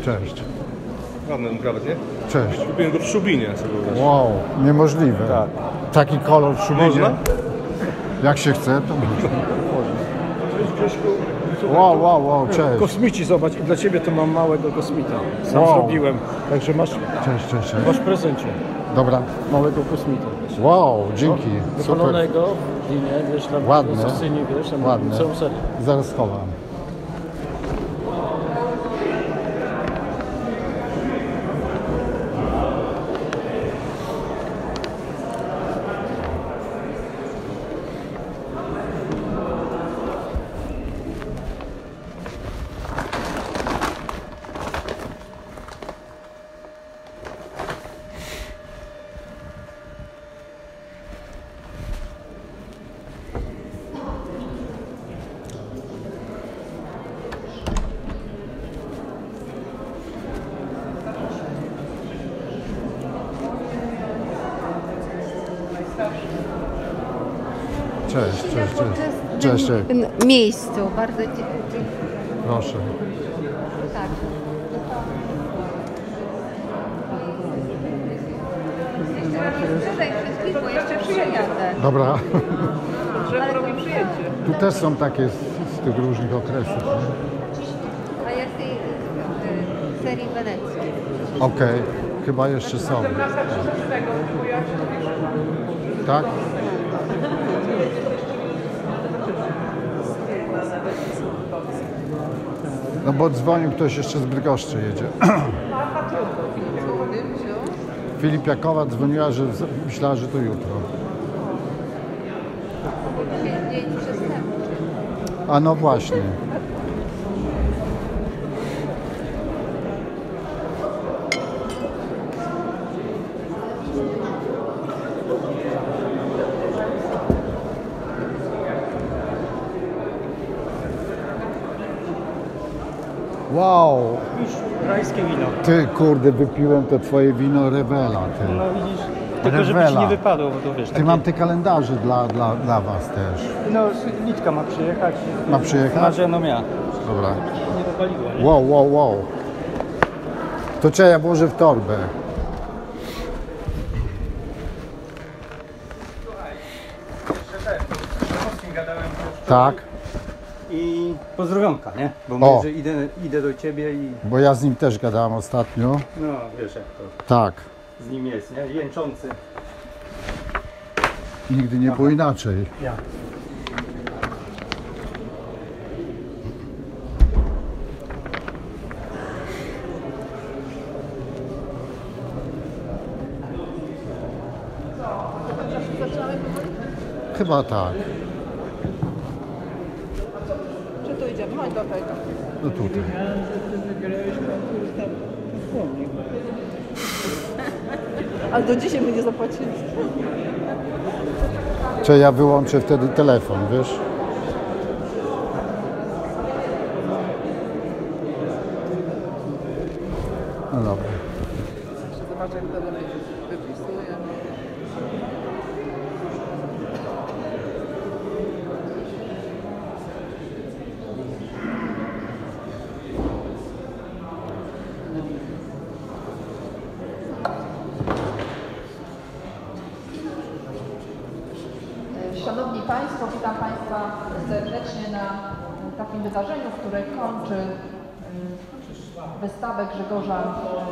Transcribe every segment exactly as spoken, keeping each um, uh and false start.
Cześć. Ładny krawat, nie? Cześć. Kupiłem go w Szubinie. Wow, niemożliwe. Tak. Taki kolor w Szubinie. Można? Jak się chce, to można. Wow, wow, wow, cześć. Kosmici, zobacz, i dla ciebie to mam małego kosmita. Sam Wow. zrobiłem. Także masz, Cześć, cześć, cześć. masz w prezencie Dobra. małego kosmita. Wow, dzięki. Super. Wypalonego w linie, wiesz, na Ładne. Sosynie, wiesz, tam Ładne. całą serię. Zaraz chowam. Cześć, cześć, cześć. Cześć, cześć. Miejscu, bardzo dziękuję. Proszę. Tak. Tutaj wszystkich, bo jeszcze przyjadę. Dobra. Ale robi przyjęcie. Tu też są takie z, z tych różnych okresów. nie? A ja z tej y, serii Wenecji. Okej, chyba jeszcze są. Tak? No bo dzwonił ktoś jeszcze z Bydgoszczy jedzie. Filip Jakowa dzwoniła, że myślała, że to jutro. Dzień przestępczy. A no właśnie. Wow, Już rajskie wino. ty kurde, wypiłem to twoje wino Revela, ty. No widzisz, tylko żeby ci Revela. nie wypadło, bo to wiesz, Ty takie, mam te kalendarze dla, dla, dla was też. no Liczka ma przyjechać. Ma przyjechać? Marzeną ja. Dobra. Nie dopaliło, nie? Wow, wow, wow. To trzeba ja włożę w torbę. Gadałem Tak, i pozdrowionka, nie? Bo O. mówię, że idę, idę do ciebie i bo ja z nim też gadałem ostatnio. no wiesz jak to Tak, z nim jest, nie? Jęczący. nigdy nie było inaczej. Ja. Chyba tak. Czy tu idziemy? Chodź do tego. No tutaj. Ale do dzisiaj my nie zapłacili. Czy ja wyłączę wtedy telefon, wiesz? No dobra. Zobaczę, jak to wypisuje. Szanowni Państwo, witam Państwa serdecznie na takim wydarzeniu, które kończy y, wystawę Grzegorza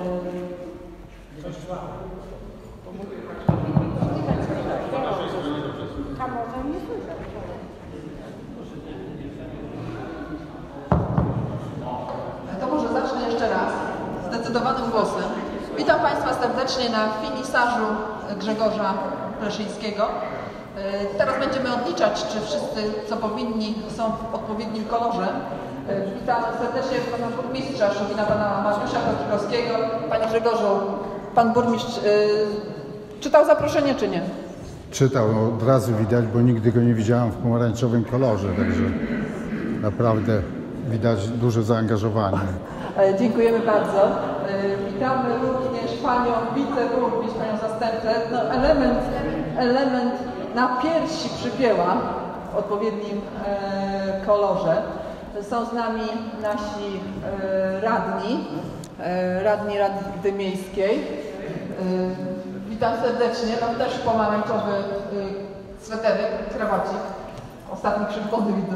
To może zacznę jeszcze raz, zdecydowanym głosem. Witam Państwa serdecznie na finisarzu Grzegorza Pleszyńskiego. Teraz będziemy odliczać, czy wszyscy, co powinni, są w odpowiednim kolorze. Witam serdecznie pana burmistrza Szubina, pana Mariusza Piotrkowskiego. Panie Grzegorzu, pan burmistrz yy, czytał zaproszenie, czy nie? Czytał, no, od razu widać, bo nigdy go nie widziałem w pomarańczowym kolorze, także naprawdę widać duże zaangażowanie. E, dziękujemy bardzo. E, witamy również panią wiceburmistrz, panią zastępcę. No, element, element na piersi przypięła w odpowiednim e, kolorze. Są z nami nasi e, radni. e, radni Rady Miejskiej. E, witam serdecznie, mam też pomarańczowy e, sweterek, krawacik. Ostatni przypody widzę.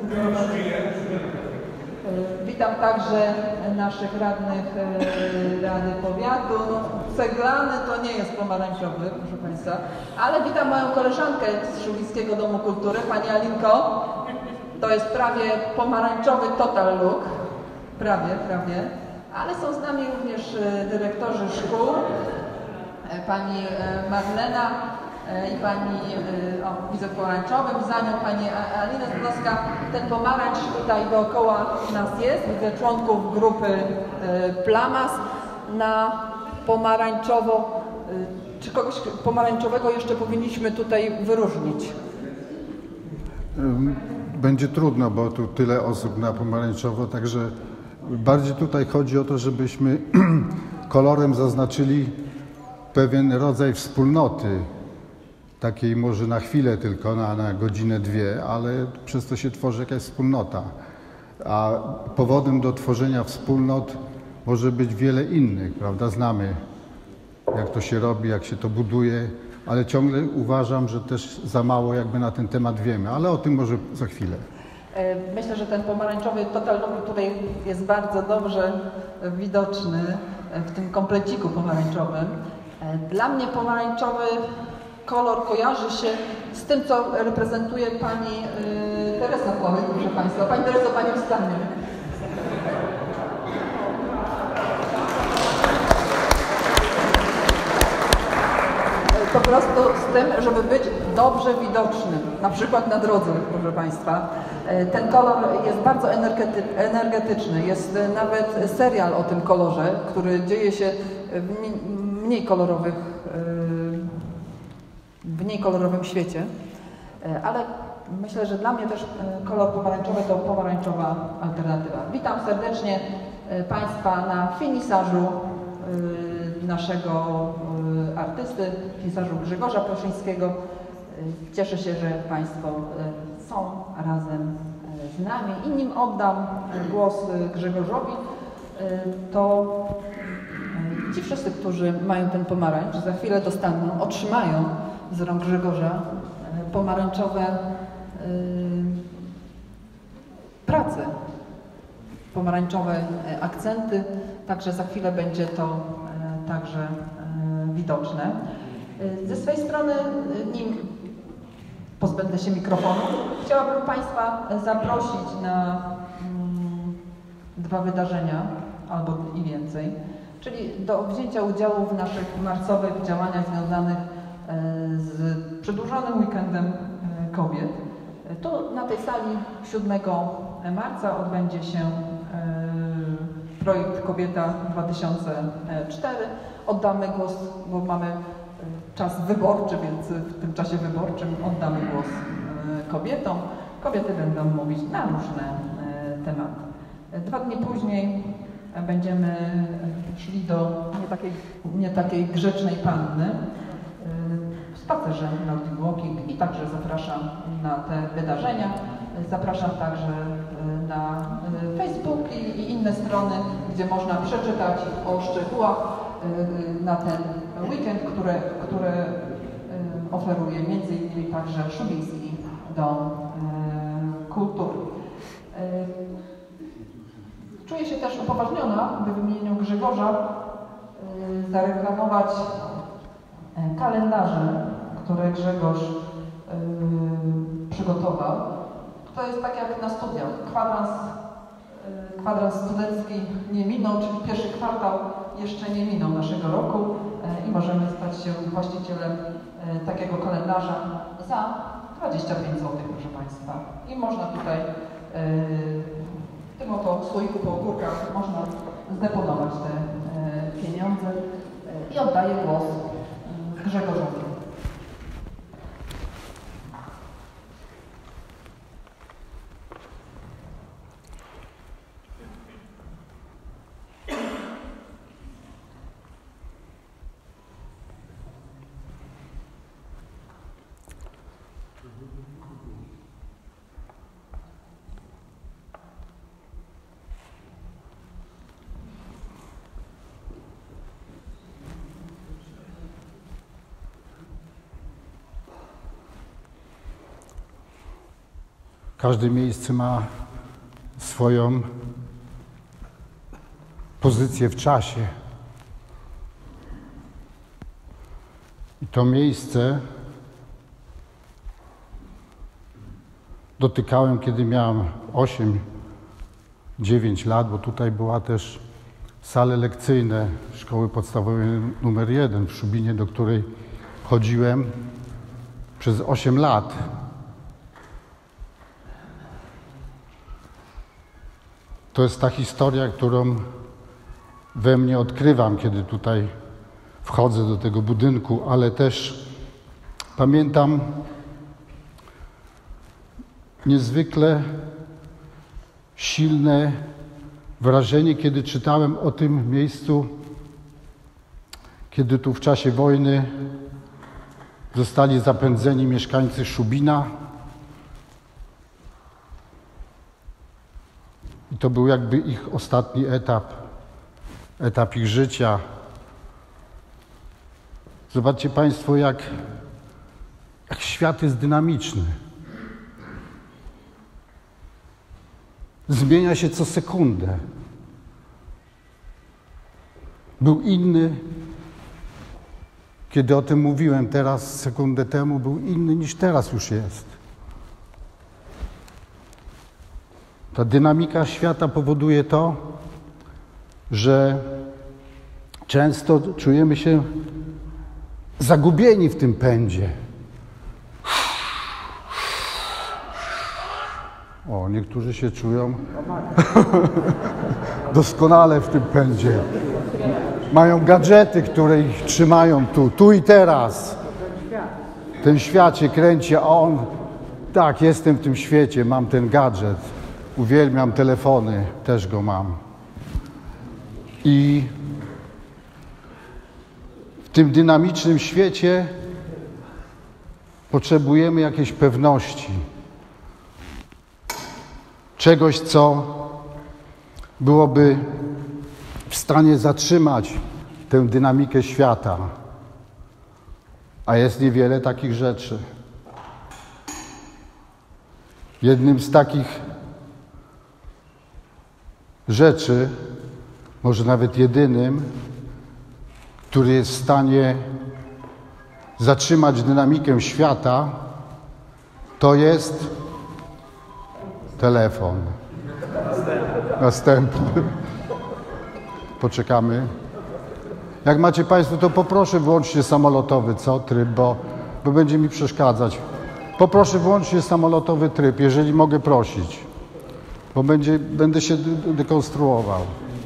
Witam także naszych radnych Rady Powiatu. No, ceglany to nie jest pomarańczowy, proszę Państwa, ale witam moją koleżankę z Szubickiego Domu Kultury, Pani Alinko. To jest prawie pomarańczowy total look, prawie, prawie, ale są z nami również dyrektorzy szkół, Pani Marlena i Pani, o, widzę w pomarańczowym, za nią Pani Alina Zdrowska. Ten pomarańcz tutaj dookoła nas jest. Widzę członków grupy Plamas na pomarańczowo. Czy kogoś pomarańczowego jeszcze powinniśmy tutaj wyróżnić? Będzie trudno, bo tu tyle osób na pomarańczowo, także bardziej tutaj chodzi o to, żebyśmy kolorem zaznaczyli pewien rodzaj wspólnoty. Takiej może na chwilę tylko, na, na godzinę, dwie, ale przez to się tworzy jakaś wspólnota. A powodem do tworzenia wspólnot może być wiele innych, prawda? Znamy, jak to się robi, jak się to buduje, ale ciągle uważam, że też za mało jakby na ten temat wiemy, ale o tym może za chwilę. Myślę, że ten pomarańczowy total look tutaj jest bardzo dobrze widoczny w tym kompleciku pomarańczowym. Dla mnie pomarańczowy kolor kojarzy się z tym, co reprezentuje Pani yy, Teresa Pławek, proszę Państwa. Pani Tereso, Pani wstanie. Po prostu z tym, żeby być dobrze widocznym, na przykład na drodze, proszę Państwa. Ten kolor jest bardzo energety energetyczny. Jest nawet serial o tym kolorze, który dzieje się w mniej kolorowych w mniej kolorowym świecie, ale myślę, że dla mnie też kolor pomarańczowy to pomarańczowa alternatywa. Witam serdecznie Państwa na finisażu naszego artysty, finisażu Grzegorza Pleszyńskiego. Cieszę się, że Państwo są razem z nami i nim oddam głos Grzegorzowi, to ci wszyscy, którzy mają ten pomarańcz, za chwilę dostaną, otrzymają z rąk Grzegorza pomarańczowe yy, prace, pomarańczowe akcenty, także za chwilę będzie to yy, także yy, widoczne. Yy, ze swojej strony, yy, nim pozbędę się mikrofonu, chciałabym Państwa zaprosić na yy, dwa wydarzenia, albo i więcej, czyli do wzięcia udziału w naszych marcowych działaniach związanych z przedłużonym weekendem kobiet. Tu na tej sali siódmego marca odbędzie się projekt Kobieta dwa tysiące cztery. Oddamy głos, bo mamy czas wyborczy, więc w tym czasie wyborczym oddamy głos kobietom. Kobiety będą mówić na różne tematy. Dwa dni później będziemy szli do nie takiej, nie takiej grzecznej panny, w spacerze Nordic Walking i także zapraszam na te wydarzenia. Zapraszam także na Facebook i, i inne strony, gdzie można przeczytać o szczegółach na ten weekend, które, które oferuje między innymi także Szubicki Dom Kultury. Czuję się też upoważniona, by w imieniu Grzegorza zareklamować kalendarze, które Grzegorz yy, przygotował. To jest tak jak na studiach. Kwadrans, yy, kwadrans studencki nie minął, czyli pierwszy kwartał jeszcze nie minął naszego roku yy, i możemy stać się właścicielem yy, takiego kalendarza za dwadzieścia pięć złotych, proszę Państwa. I można tutaj yy, w tym oto słoiku po ogórkach można zdeponować te yy, pieniądze yy, i oddaję głos Grzegorzowi. Każde miejsce ma swoją pozycję w czasie. I to miejsce dotykałem, kiedy miałem osiem dziewięć lat, bo tutaj była też sale lekcyjne szkoły podstawowej numer jeden w Szubinie, do której chodziłem przez osiem lat. To jest ta historia, którą we mnie odkrywam, kiedy tutaj wchodzę do tego budynku, ale też pamiętam niezwykle silne wrażenie, kiedy czytałem o tym miejscu, kiedy tu w czasie wojny zostali zapędzeni mieszkańcy Szubina. I to był jakby ich ostatni etap, etap ich życia. Zobaczcie Państwo, jak, jak świat jest dynamiczny. Zmienia się co sekundę. Był inny, kiedy o tym mówiłem teraz, sekundę temu, był inny niż teraz już jest. Ta dynamika świata powoduje to, że często czujemy się zagubieni w tym pędzie. O, niektórzy się czują doskonale w tym pędzie. Mają gadżety, które ich trzymają tu, tu i teraz. Ten świat się kręci, a on, tak, jestem w tym świecie, mam ten gadżet. Uwielbiam telefony, też go mam. I w tym dynamicznym świecie potrzebujemy jakiejś pewności. Czegoś, co byłoby w stanie zatrzymać tę dynamikę świata. A jest niewiele takich rzeczy. Jednym z takich rzeczy, może nawet jedynym, który jest w stanie zatrzymać dynamikę świata, to jest telefon. Następny. Poczekamy. Jak macie Państwo, to poproszę włączcie samolotowy, co? Tryb, bo, bo będzie mi przeszkadzać. Poproszę włączcie samolotowy tryb, jeżeli mogę prosić, bo będzie, będę się dekonstruował.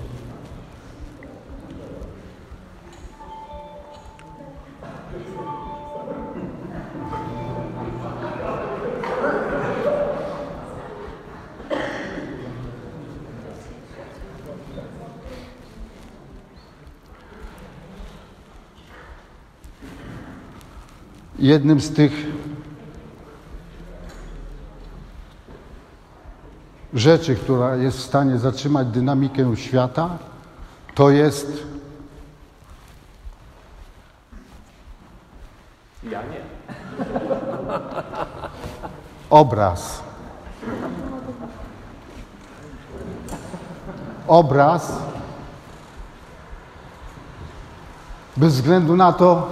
Jednym z tych rzeczy, która jest w stanie zatrzymać dynamikę świata, to jest Ja nie. obraz. Obraz, bez względu na to,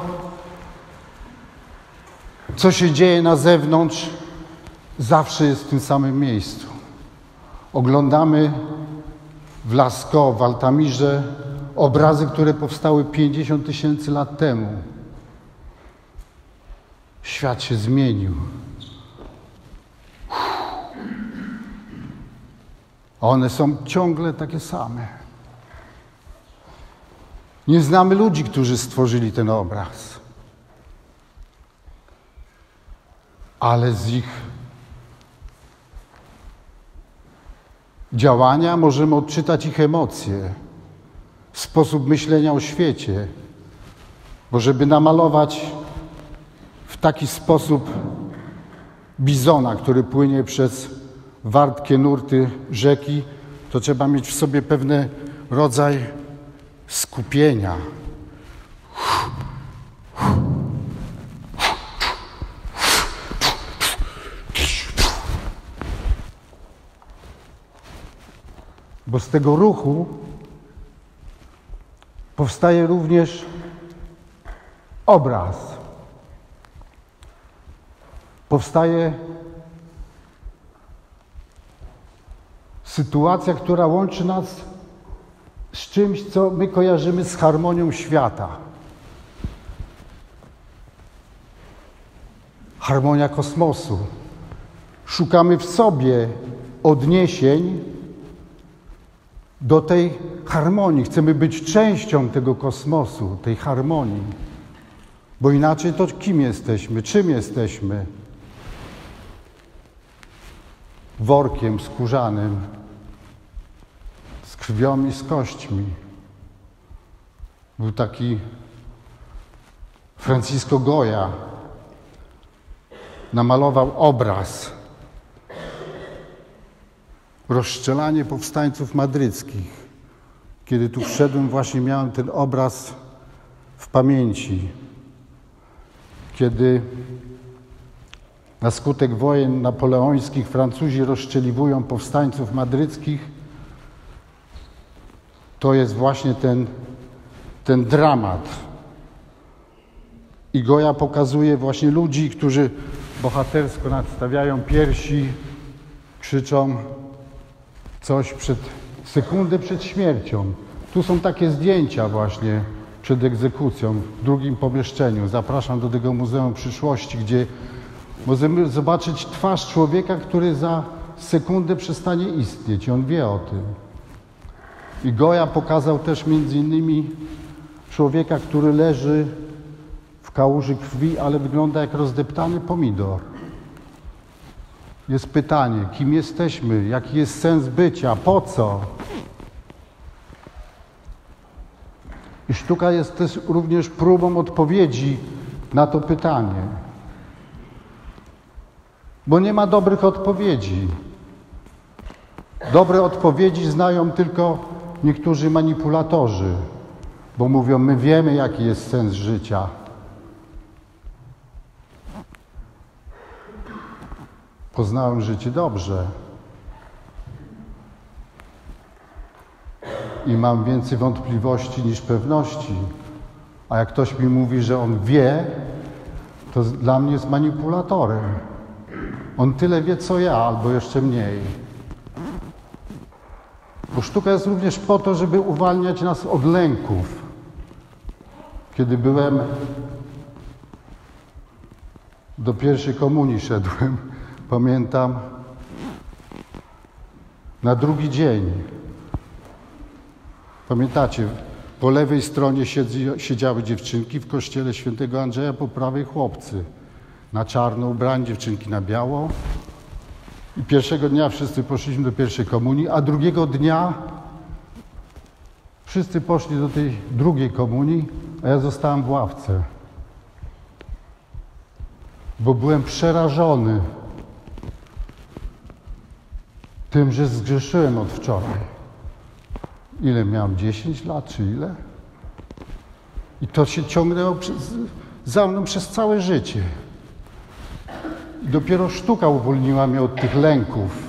co się dzieje na zewnątrz, zawsze jest w tym samym miejscu. Oglądamy w Lascaux, w Altamirze obrazy, które powstały pięćdziesiąt tysięcy lat temu. Świat się zmienił. A one są ciągle takie same. Nie znamy ludzi, którzy stworzyli ten obraz. Ale z ich działania możemy odczytać ich emocje, sposób myślenia o świecie, bo żeby namalować w taki sposób bizona, który płynie przez wartkie nurty rzeki, to trzeba mieć w sobie pewien rodzaj skupienia. Bo z tego ruchu powstaje również obraz. Powstaje sytuacja, która łączy nas z czymś, co my kojarzymy z harmonią świata. Harmonia kosmosu. Szukamy w sobie odniesień do tej harmonii. Chcemy być częścią tego kosmosu, tej harmonii. Bo inaczej to kim jesteśmy? Czym jesteśmy? Workiem skórzanym, z krwią i z kośćmi. Był taki Francisco Goya, namalował obraz. Rozstrzelanie powstańców madryckich. Kiedy tu wszedłem, właśnie miałem ten obraz w pamięci. Kiedy na skutek wojen napoleońskich Francuzi rozstrzeliwują powstańców madryckich, to jest właśnie ten, ten dramat. I Goya pokazuje właśnie ludzi, którzy bohatersko nadstawiają piersi, krzyczą coś przed sekundę przed śmiercią. Tu są takie zdjęcia właśnie przed egzekucją w drugim pomieszczeniu. Zapraszam do tego Muzeum Przyszłości, gdzie możemy zobaczyć twarz człowieka, który za sekundę przestanie istnieć. I on wie o tym. I Goya pokazał też między innymi człowieka, który leży w kałuży krwi, ale wygląda jak rozdeptany pomidor. Jest pytanie, kim jesteśmy, jaki jest sens bycia, po co? I sztuka jest też również próbą odpowiedzi na to pytanie. Bo nie ma dobrych odpowiedzi. Dobre odpowiedzi znają tylko niektórzy manipulatorzy, bo mówią, my wiemy, jaki jest sens życia. Poznałem życie dobrze i mam więcej wątpliwości niż pewności. A jak ktoś mi mówi, że on wie, to dla mnie jest manipulatorem. On tyle wie, co ja, albo jeszcze mniej. Bo sztuka jest również po to, żeby uwalniać nas od lęków. Kiedy byłem do pierwszej komunii szedłem, pamiętam, na drugi dzień. Pamiętacie, po lewej stronie siedzi, siedziały dziewczynki w kościele świętego Andrzeja, po prawej chłopcy. Na czarno ubrani, dziewczynki na biało. I pierwszego dnia wszyscy poszliśmy do pierwszej komunii, a drugiego dnia wszyscy poszli do tej drugiej komunii, a ja zostałem w ławce. Bo byłem przerażony tym, że zgrzeszyłem od wczoraj. Ile miałem? dziesięć lat, czy ile? I to się ciągnęło przez, za mną przez całe życie. I dopiero sztuka uwolniła mnie od tych lęków.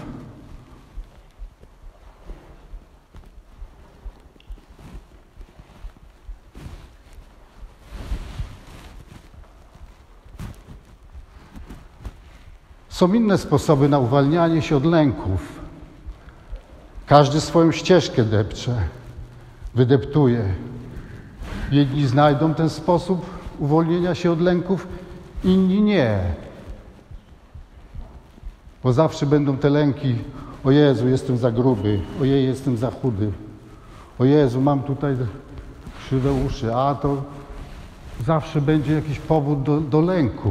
Są inne sposoby na uwalnianie się od lęków. Każdy swoją ścieżkę depcze, wydeptuje. Jedni znajdą ten sposób uwolnienia się od lęków, inni nie. Bo zawsze będą te lęki, o Jezu, jestem za gruby, ojej, jestem za chudy, o Jezu, mam tutaj krzywe uszy, a to zawsze będzie jakiś powód do, do lęku.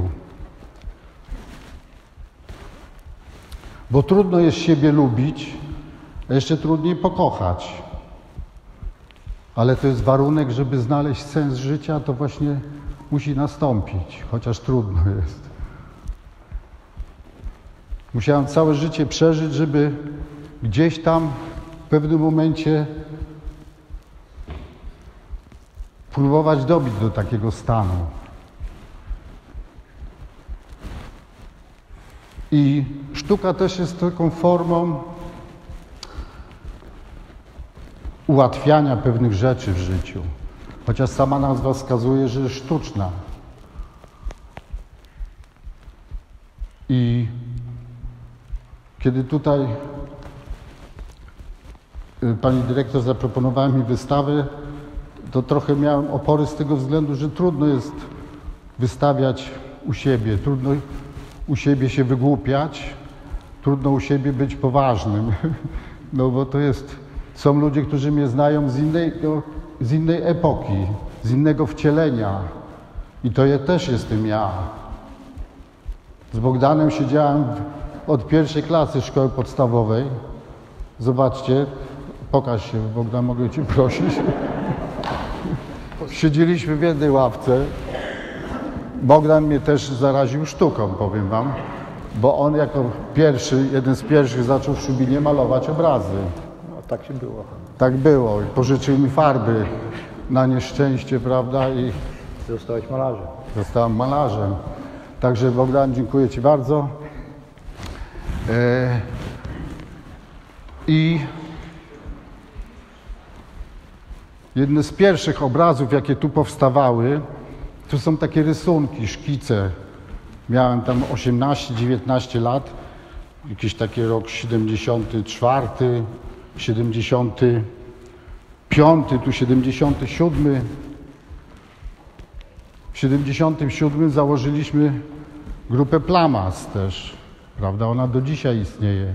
Bo trudno jest siebie lubić, a jeszcze trudniej pokochać. Ale to jest warunek, żeby znaleźć sens życia, to właśnie musi nastąpić, chociaż trudno jest. Musiałem całe życie przeżyć, żeby gdzieś tam w pewnym momencie próbować dobić do takiego stanu. I sztuka też jest taką formą ułatwiania pewnych rzeczy w życiu. Chociaż sama nazwa wskazuje, że jest sztuczna. I kiedy tutaj pani dyrektor zaproponowała mi wystawę, to trochę miałem opory z tego względu, że trudno jest wystawiać u siebie, trudno u siebie się wygłupiać, trudno u siebie być poważnym. No bo to jest, są ludzie, którzy mnie znają z innej, no, z innej epoki, z innego wcielenia. I to ja też jestem ja. Z Bogdanem siedziałem w, od pierwszej klasy szkoły podstawowej. Zobaczcie, pokaż się, Bogdan, mogę cię prosić. Siedzieliśmy w jednej ławce. Bogdan mnie też zaraził sztuką, powiem wam, bo on jako pierwszy, jeden z pierwszych zaczął w Szubinie malować obrazy. No, tak się było. Tak było. I pożyczył mi farby na nieszczęście, prawda? I Zostałeś malarzem. zostałem malarzem. Także Bogdan, dziękuję ci bardzo. E... I jedne z pierwszych obrazów, jakie tu powstawały, to są takie rysunki, szkice. Miałem tam osiemnaście dziewiętnaście lat, jakiś taki rok siedemdziesiąty czwarty, siedemdziesiąty piąty, tu siedemdziesiąty siódmy. W siedemdziesiątym siódmym założyliśmy grupę Plamas też, prawda? Ona do dzisiaj istnieje.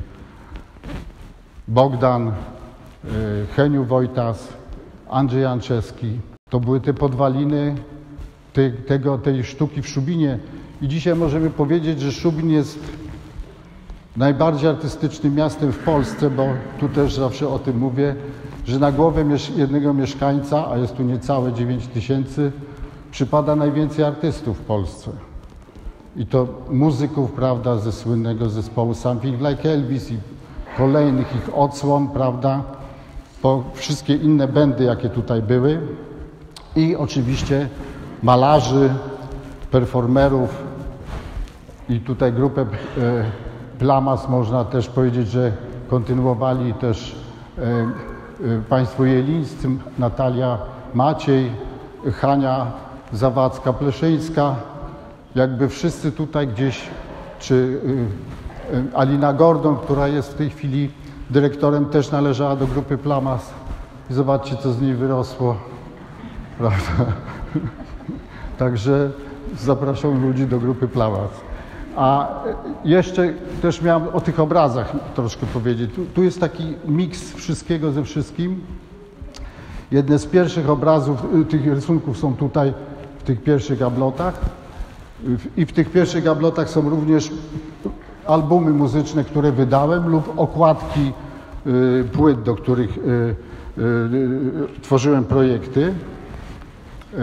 Bogdan, Heniu Wojtas, Andrzej Janczewski. To były te podwaliny tej, tego, tej sztuki w Szubinie. I dzisiaj możemy powiedzieć, że Szubin jest najbardziej artystycznym miastem w Polsce, bo tu też zawsze o tym mówię, że na głowę jednego mieszkańca, a jest tu niecałe dziewięć tysięcy, przypada najwięcej artystów w Polsce. I to muzyków, prawda, ze słynnego zespołu Something Like Elvis i kolejnych ich odsłon, prawda, po wszystkie inne bandy, jakie tutaj były. I oczywiście malarzy, performerów i tutaj grupę e, Plamas można też powiedzieć, że kontynuowali też e, e, państwo jelińscy, Natalia Maciej, Hania Zawadzka-Pleszyńska, jakby wszyscy tutaj gdzieś, czy y, y, Alina Gordon, która jest w tej chwili dyrektorem, też należała do grupy Plamas. I zobaczcie, co z niej wyrosło. Prawda? Także zapraszam ludzi do grupy Plamas. A jeszcze też miałem o tych obrazach troszkę powiedzieć. Tu, tu jest taki miks wszystkiego ze wszystkim. Jedne z pierwszych obrazów, tych rysunków są tutaj w tych pierwszych gablotach. I w tych pierwszych gablotach są również albumy muzyczne, które wydałem, lub okładki y, płyt, do których y, y, y, tworzyłem projekty. Y,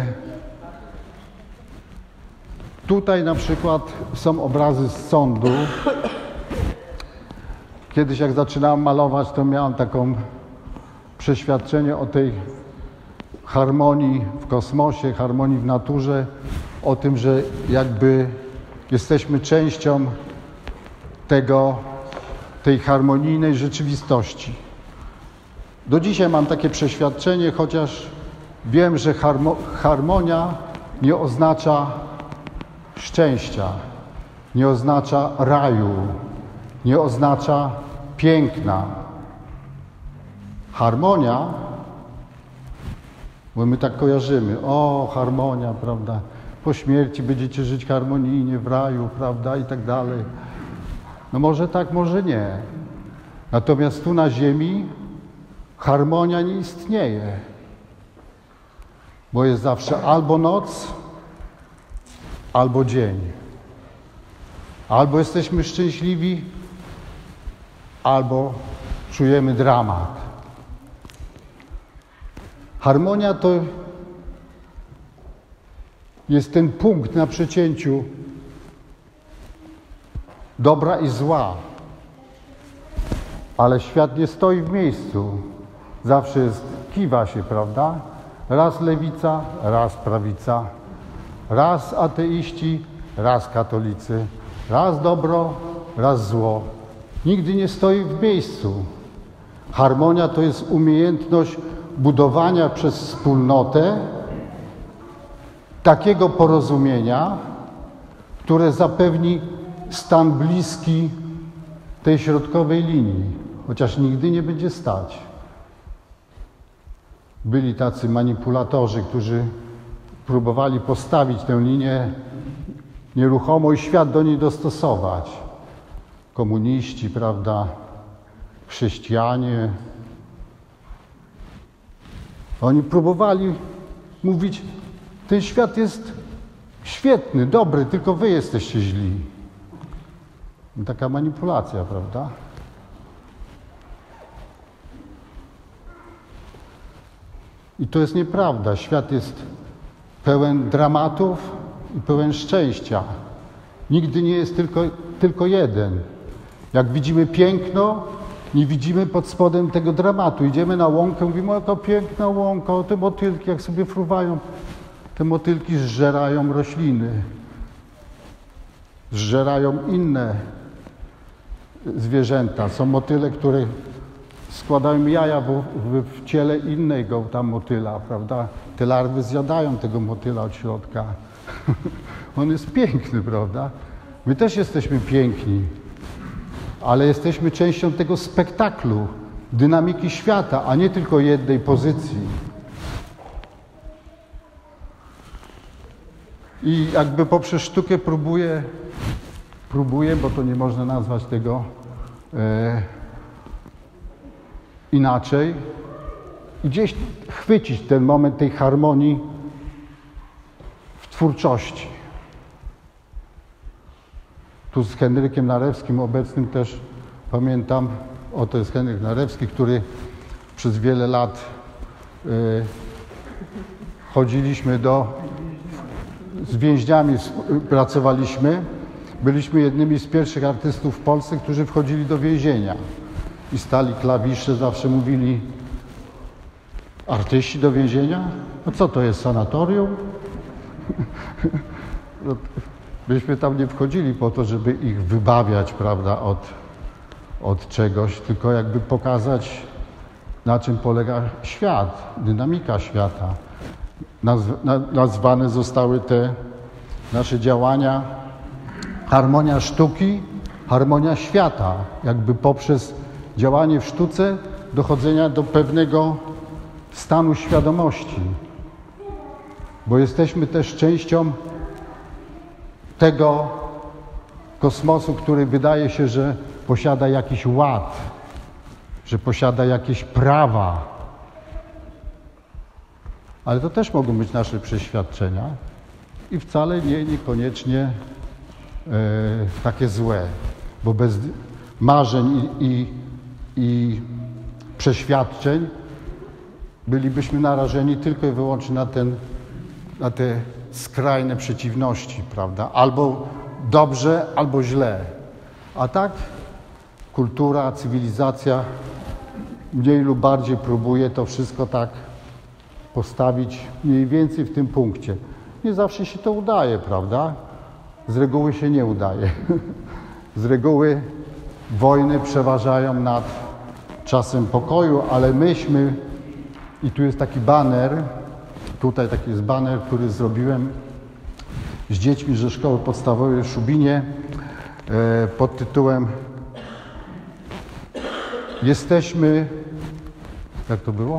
tutaj na przykład są obrazy z sądu. Kiedyś jak zaczynałem malować, to miałem taką przeświadczenie o tej harmonii w kosmosie, harmonii w naturze, o tym, że jakby jesteśmy częścią tego, tej harmonijnej rzeczywistości. Do dzisiaj mam takie przeświadczenie, chociaż wiem, że harmo, harmonia nie oznacza szczęścia, nie oznacza raju, nie oznacza piękna. Harmonia, bo my tak kojarzymy, o, harmonia, prawda, po śmierci będziecie żyć harmonijnie w raju, prawda, i tak dalej. No może tak, może nie. Natomiast tu na ziemi harmonia nie istnieje, bo jest zawsze albo noc, albo dzień. Albo jesteśmy szczęśliwi, albo czujemy dramat. Harmonia to jest ten punkt na przecięciu dobra i zła. Ale świat nie stoi w miejscu. Zawsze jest, kiwa się, prawda? Raz lewica, raz prawica. Raz ateiści, raz katolicy. Raz dobro, raz zło. Nigdy nie stoi w miejscu. Harmonia to jest umiejętność budowania przez wspólnotę takiego porozumienia, które zapewni stan bliski tej środkowej linii, chociaż nigdy nie będzie stać. Byli tacy manipulatorzy, którzy próbowali postawić tę linię nieruchomo i świat do niej dostosować. Komuniści, prawda, chrześcijanie. Oni próbowali mówić, ten świat jest świetny, dobry, tylko wy jesteście źli. Taka manipulacja, prawda? I to jest nieprawda. Świat jest pełen dramatów i pełen szczęścia. Nigdy nie jest tylko, tylko jeden. Jak widzimy piękno, nie widzimy pod spodem tego dramatu. Idziemy na łąkę, mówimy, o to piękna łąka, o te motylki, jak sobie fruwają. Te motylki zżerają rośliny, zżerają inne zwierzęta. Są motyle, które składają jaja w, w, w ciele innego tam motyla, prawda? Te larwy zjadają tego motyla od środka. On jest piękny, prawda? My też jesteśmy piękni, ale jesteśmy częścią tego spektaklu, dynamiki świata, a nie tylko jednej pozycji. I jakby poprzez sztukę próbuję, próbuję, bo to nie można nazwać tego e, inaczej, gdzieś chwycić ten moment tej harmonii w twórczości. Tu z Henrykiem Narewskim obecnym też pamiętam, oto jest Henryk Narewski, który przez wiele lat y, chodziliśmy do, z więźniami pracowaliśmy. Byliśmy jednymi z pierwszych artystów w Polsce, którzy wchodzili do więzienia i stali klawisze, zawsze mówili: artyści do więzienia? No co to jest, sanatorium? No, myśmy tam nie wchodzili po to, żeby ich wybawiać, prawda, od, od czegoś, tylko jakby pokazać, na czym polega świat, dynamika świata. Nazw, na, nazwane zostały te nasze działania harmonia sztuki, harmonia świata, jakby poprzez działanie w sztuce dochodzenia do pewnego stanu świadomości, bo jesteśmy też częścią tego kosmosu, który wydaje się, że posiada jakiś ład, że posiada jakieś prawa. Ale to też mogą być nasze przeświadczenia i wcale nie, niekoniecznie e, takie złe, bo bez marzeń i, i, i przeświadczeń bylibyśmy narażeni tylko i wyłącznie na, ten, na te skrajne przeciwności, prawda? Albo dobrze, albo źle. A tak kultura, cywilizacja mniej lub bardziej próbuje to wszystko tak postawić mniej więcej w tym punkcie. Nie zawsze się to udaje, prawda? Z reguły się nie udaje. Z reguły wojny przeważają nad czasem pokoju, ale myśmy, i tu jest taki baner, tutaj taki jest baner, który zrobiłem z dziećmi ze szkoły podstawowej w Szubinie e, pod tytułem Jesteśmy, jak to było?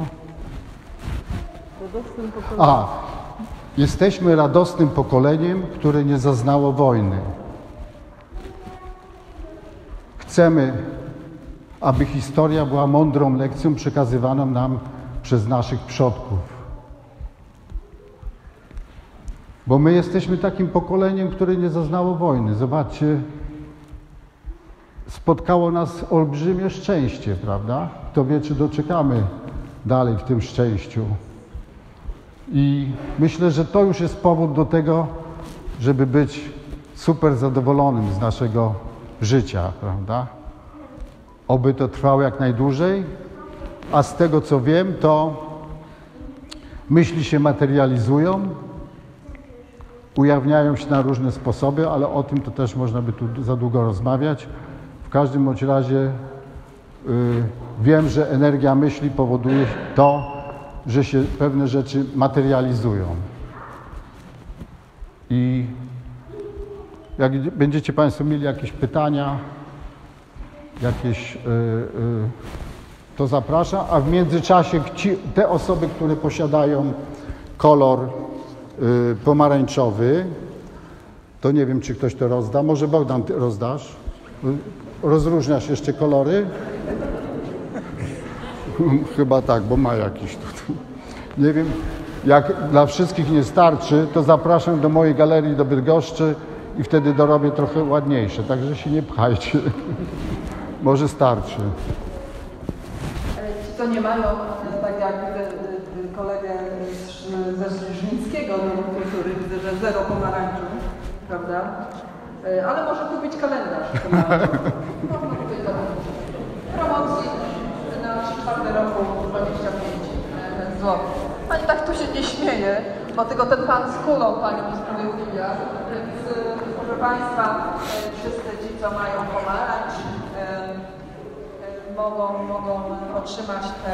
A, jesteśmy radosnym pokoleniem, które nie zaznało wojny. Chcemy, aby historia była mądrą lekcją przekazywaną nam przez naszych przodków. Bo my jesteśmy takim pokoleniem, które nie zaznało wojny. Zobaczcie, spotkało nas olbrzymie szczęście, prawda? Kto wie, czy doczekamy dalej w tym szczęściu. I myślę, że to już jest powód do tego, żeby być super zadowolonym z naszego życia, prawda? Oby to trwało jak najdłużej, a z tego, co wiem, to myśli się materializują, ujawniają się na różne sposoby, ale o tym to też można by tu za długo rozmawiać. W każdym bądź razie wiem, że energia myśli powoduje to, że się pewne rzeczy materializują. I jak będziecie Państwo mieli jakieś pytania, jakieś, yy, yy, to zapraszam, a w międzyczasie ci, te osoby, które posiadają kolor yy, pomarańczowy, to nie wiem, czy ktoś to rozda. Może Bogdan, ty rozdasz? Rozróżniasz jeszcze kolory? Chyba tak, bo ma jakiś tutaj. Nie wiem, jak dla wszystkich nie starczy, to zapraszam do mojej galerii do Bydgoszczy i wtedy dorobię trochę ładniejsze, także się nie pchajcie. Może starczy. Ci, co nie mają, tak jak widzę kolegę ze Żnińskiego Domu Kultury, widzę, że zero pomarańczu, prawda? Ale może kupić kalendarz pomarańczowy. Można kupić promocji na trzy czwarte roku dwadzieścia pięć złotych. Pani tak tu się nie śmieje, bo tylko ten pan z kulą panią usprawiedliwia. Więc proszę Państwa, wszyscy ci, co mają pomarańcz, mogą, mogą otrzymać te,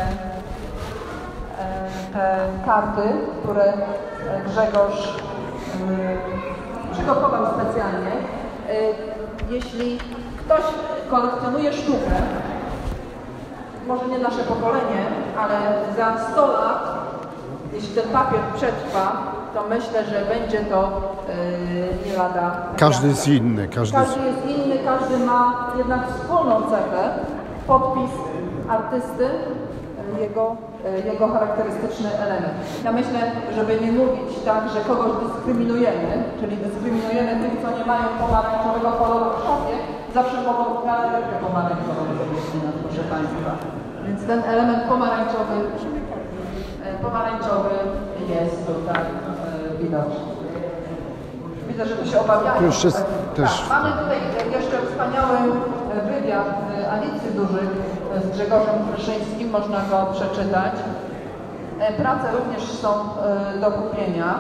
te karty, które Grzegorz przygotował specjalnie. Jeśli ktoś kolekcjonuje sztukę, może nie nasze pokolenie, ale za sto lat, jeśli ten papier przetrwa, to myślę, że będzie to yy, nie lada. Każdy jest inny. Każdy, każdy jest inny, każdy ma jednak wspólną cechę, podpis artysty, jego, jego charakterystyczny element. Ja myślę, żeby nie mówić tak, że kogoś dyskryminujemy, czyli dyskryminujemy tych, co nie mają pomarańczowego koloru w szafie, zawsze mogą galerkę pomarańczową zrobić, proszę Państwa. Więc ten element pomarańczowy, pomarańczowy jest tutaj e, widoczny. Widzę, że tu się obawiają. Już jest też... Tak, mamy tutaj jeszcze wspaniały wywiad Alicji Durzyk z Grzegorzem Pleszyńskim, można go przeczytać. Prace również są do kupienia.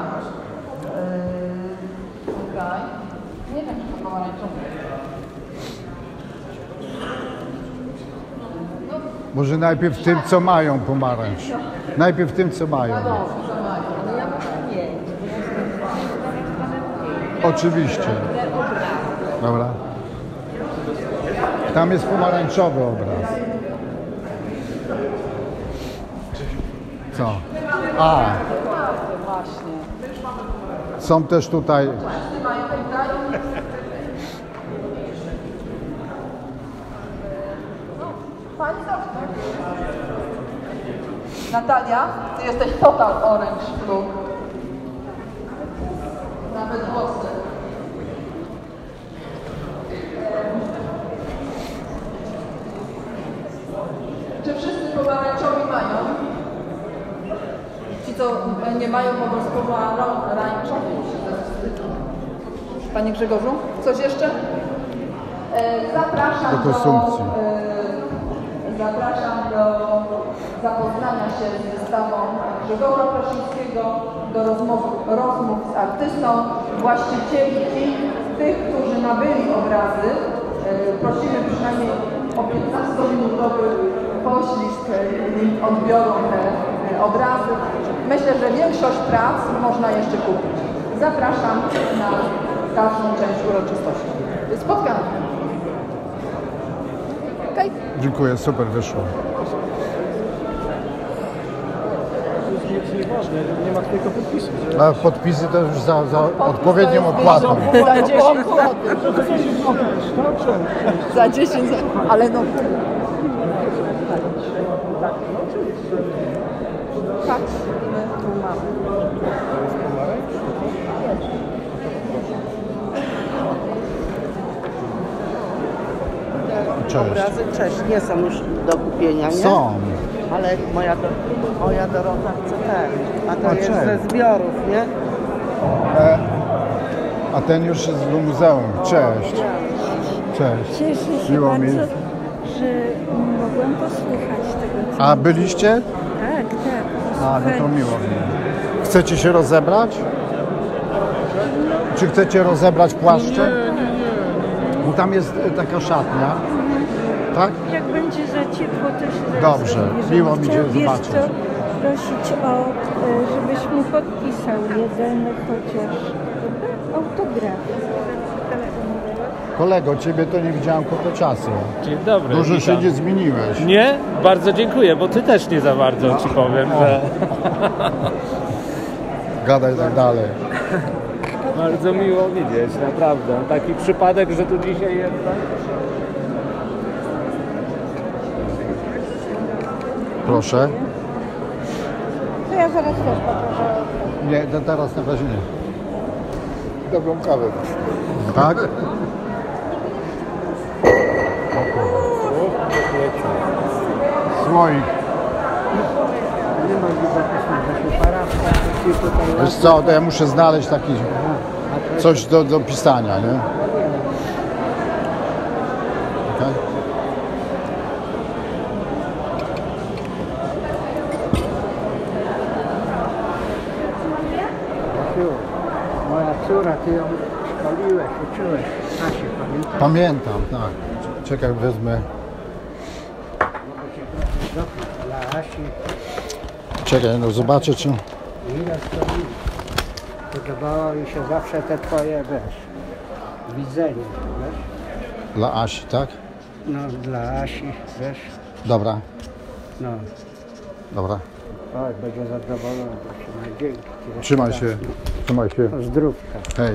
Tutaj. Nie wiem, czy to pomarańczowy. Może najpierw tym, co mają pomarańcz. Najpierw tym, co mają. No, co mają. No ja nie. Oczywiście. Dobra. Tam jest pomarańczowy obraz. Co? A. Właśnie. Są też tutaj. Mają tutaj. Pani doktor. Natalia, ty jesteś total orange blue. Nawet włosy. Czy wszyscy pomarańczowi mają? Ci, co nie mają, mogą z pomarańczowi. Panie Grzegorzu, coś jeszcze? Zapraszam do konsumpcji. Do, zapraszam do zapoznania się z wystawą Grzegorza Pleszyńskiego, do rozmów, rozmów z artystą, właścicieli i tych, którzy nabyli obrazy. Prosimy przynajmniej o piętnastominutowy poślizg, nim odbiorą te obrazy. Myślę, że większość prac można jeszcze kupić. Zapraszam na dalszą część uroczystości. Spotkamy. Okay. Dziękuję, super wyszło. Nie ma twojego podpisu. A podpisy to już za, za odpowiednią opłatą. Za dziesięć złotych. Za dziesięć złotych. Ale no. Tak, my tu mamy. Cześć. Obrazy, cześć, nie są już do kupienia, nie? Są. Ale moja, do, moja Dorota chce ten, a to A jest cześć. ze zbiorów, nie? E, a ten już jest w muzeum. Cześć. Cześć. Cieszę się Miło bardzo, mi. że mogłam posłuchać tego, co... A byliście? Tak, tak. A, no to posłuchać. miło mi. Chcecie się rozebrać? Czy chcecie rozebrać płaszcze? Nie, nie, nie. Bo tam jest e, taka szatnia. Tak? Jak będzie za ciepło, to się zaraz Dobrze, robi, że miło bym mi chciał, cię wiesz zobaczyć. co, prosić o, e, żebyś mi podpisał jeden chociaż autograf. Kolego, ciebie to nie widziałem kupę czasu. Dzień dobry. Dużo się witam. nie zmieniłeś. Nie? Bardzo dziękuję, bo ty też nie za bardzo ci powiem, że Gadaj tak dalej. bardzo miło widzieć, naprawdę. Taki przypadek, że tu dzisiaj jestem. Proszę. To ja zaraz też poproszę. Nie, to teraz na razie nie. Dobrą kawę. Tak? Słoik. Wiesz co, to ja muszę znaleźć taki coś do, do pisania, nie? Okay. Moja córa, ty ją szkoliłeś, uczyłeś. Asi, pamiętasz? Pamiętam, tak. Czekaj, wezmę. Dla Asi Czekaj, no zobaczę, czy... ile szkoliłeś. Podobało mi się zawsze te twoje, wiesz, widzenie, wiesz? Dla Asi, tak? No, dla Asi, wiesz, Dobra, no. dobra. Oj, będzie zadowolona, trzymaj, dzięki. Trzymaj się, trzymaj się. Zdrówka. Hej.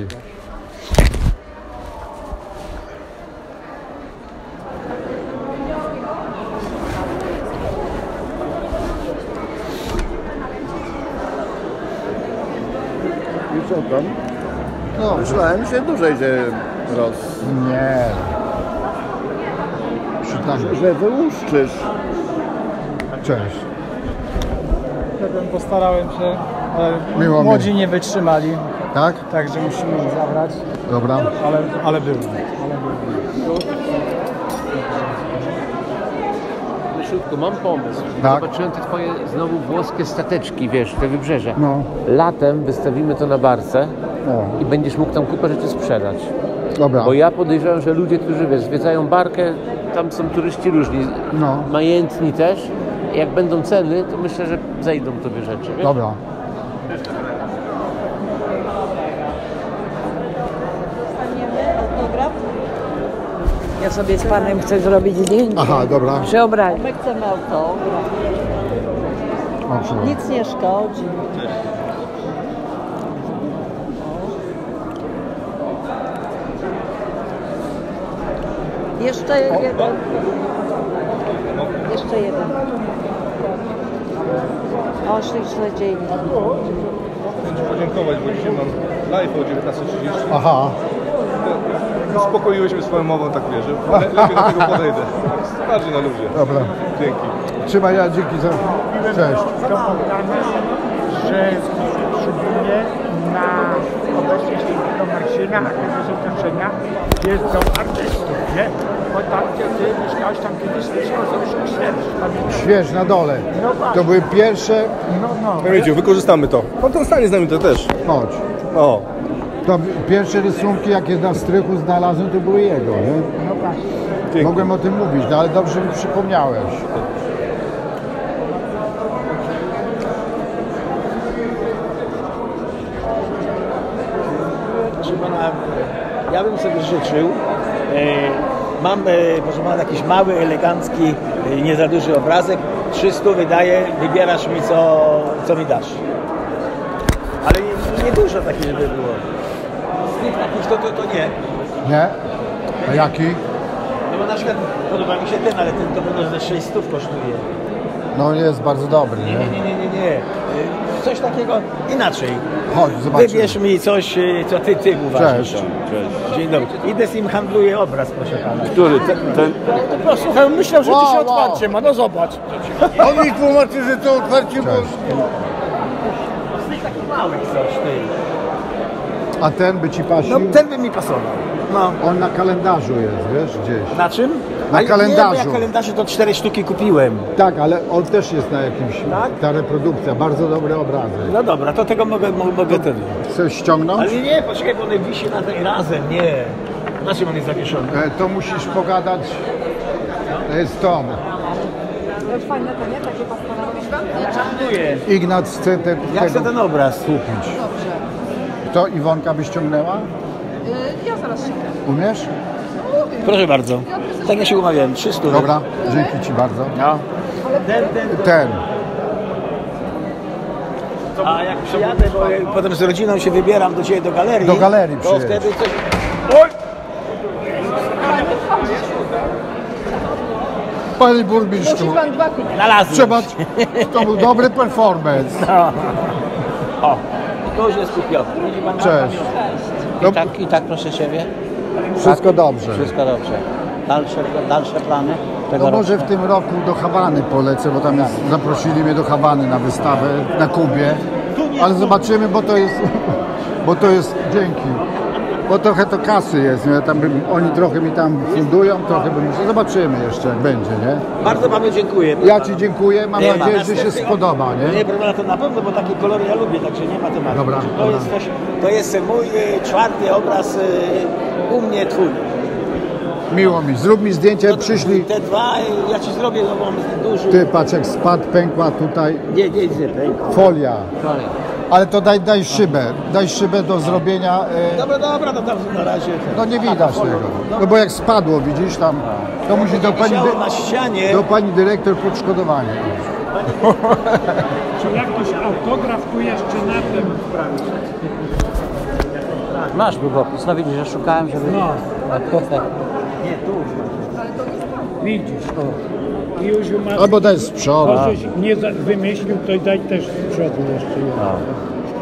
I co tam? No, Myślałem, że dłużej się roz... nie. Przynajmniej. że wyłuszczysz. Cześć. Postarałem się, ale Miło mi. młodzi nie wytrzymali, Tak? także musimy ich zabrać, Dobra. ale, ale był. Ale był. Leszutku, mam pomysł. Tak. Zobaczyłem te twoje znowu włoskie stateczki, wiesz, te wybrzeże. No. Latem wystawimy to na barce O, i będziesz mógł tam kupę rzeczy sprzedać. dobra. Bo ja podejrzewam, że ludzie, którzy wiesz, zwiedzają barkę, tam są turyści różni, No. majętni też. Jak będą ceny, to myślę, że zejdą tobie rzeczy. Wiesz? Dobra. Ja sobie z panem chcę zrobić zdjęcie. Aha, dobra. Przeobraź. My chcemy autograf. O, przepraszam. Nic nie szkodzi. Jeszcze jeden. Jeszcze jeden. O, śliczne dzień. Chcę Ci podziękować, bo dzisiaj mam live o dziewiętnasta trzydzieści. Aha. Uspokoiłeś mnie swoją mową, tak wierzę. Le, lepiej do tego podejdę. Bardziej na ludzie. Dobra. Dzięki. Trzymaj, ja dzięki za... Cześć. Że szczególnie na obecność świętego Marcina, a tego otoczenia jeżdżą artystów, nie? Bo tam, gdzie ty mieszkałeś, tam kiedyś mieszkał sobie Świerz. Śwież na dole. No właśnie. To były pierwsze... No, no. No wiecie, wykorzystamy to. Pan to stanie z nami to też. Chodź. O. To pierwsze rysunki, jakie na strychu znalazłem, to były jego, nie? No właśnie. Dzięki. Mogłem o tym mówić, no ale dobrze mi przypomniałeś. Szymona, ja bym sobie życzył, e, mam, e, proszę pana, jakiś mały, elegancki, e, nie za duży obrazek, trzysta wydaję, wybierasz mi co, co mi dasz. Ale nie, nie dużo takich, żeby było. Z tych takich to, to, to nie. Nie? A jaki? No bo na przykład podoba mi się ten, ale ten to pewno ze sześć stów kosztuje. No jest bardzo dobry, Nie, nie, nie? nie, nie, nie, nie. E, Coś takiego inaczej. Chodź, zobaczymy. Wybierz mi coś, e, co ty, ty uważasz. Cześć. Dzień dobry. Idę z nim, handluję obraz, proszę pana. Który? Ten, ten... No posłuchaj, myślał, że Wow, ty się wow. otwarcie ma, no zobacz. On mi tłumaczy, że to otwarcie, bo... Cześć. Z tych takich małych coś, ty. A ten by ci No pasił? ten by mi pasował. No. On na kalendarzu jest, wiesz, gdzieś. Na czym? Na Ale kalendarzu. Nie, bo ja kalendarzy to cztery sztuki kupiłem. Tak, ale on też jest na jakimś... Tak? Ta reprodukcja, bardzo dobre obrazy. No dobra, to tego mogę, mo- mogę ten. Chcesz ściągnąć? Ale nie, nie, poczekaj, bo one wisi na tej razem, nie. Na czym on jest zawieszony? E, to musisz pogadać... To jest Tom. Fajne to nie? Takie pastowe. Robisz wam? Dziękuję. Ignac chce te, Jak chce ten obraz? kupić. Dobrze. To Iwonka by ściągnęła? Y, ja zaraz się Umiesz? Proszę bardzo. Tak jak się umawiałem, trzysta. Dobra, dzięki Ci bardzo. No. Ten, ten, Ten. A jak przyjadę, bo ja potem z rodziną się wybieram do Ciebie do galerii. Do galerii to przyjedź. wtedy coś... Oj! Panie burmistrzu, Musi pan dwa kupić. Znalazłem. trzeba, to był dobry performance. No. O, to już jest kupione. Widzi pan? Cześć. I tak, i tak proszę Ciebie? Wszystko dobrze. Wszystko dobrze. Dalsze, dalsze plany tego No może w roku? tym roku do Hawany polecę, bo tam jest, zaprosili mnie do Hawany na wystawę na Kubie. Ale zobaczymy, bo to jest, bo to jest, dzięki, bo trochę to kasy jest, nie? Tam bym, oni trochę mi tam fundują, trochę bym, zobaczymy jeszcze jak będzie, nie? Bardzo Panu dziękuję. Ja Ci dziękuję, mam Nie ma. nadzieję, że się spodoba, nie? Nie, problemu, to na pewno, bo takie kolory ja lubię, także nie ma tematu. Dobra, to, dobra. Jest coś, to jest mój e, czwarty obraz e, u mnie, twój. Miło mi, zrób mi zdjęcie, przyszli, Te dwa e, ja Ci zrobię, no mam duży... ty patrz jak spadł, pękła tutaj Nie, nie, nie, pękł. folia. Ale to daj, daj szybę, daj szybę do zrobienia. E, Dobra, dobra, no tam na razie... no nie widać tego. No bo jak spadło, widzisz tam, to musi do pani, Wisiało na ścianie. do pani dyrektor podszkodowanie. Czy jakiś autograf tu jeszcze na tym sprawić? Masz długopis, no widzisz, że szukałem, żeby... No. Nie, tu. Widzisz, o. I już masz... Albo daj z przodu. Możeś nie za- wymyślił, to daj też z przodu jeszcze jeden.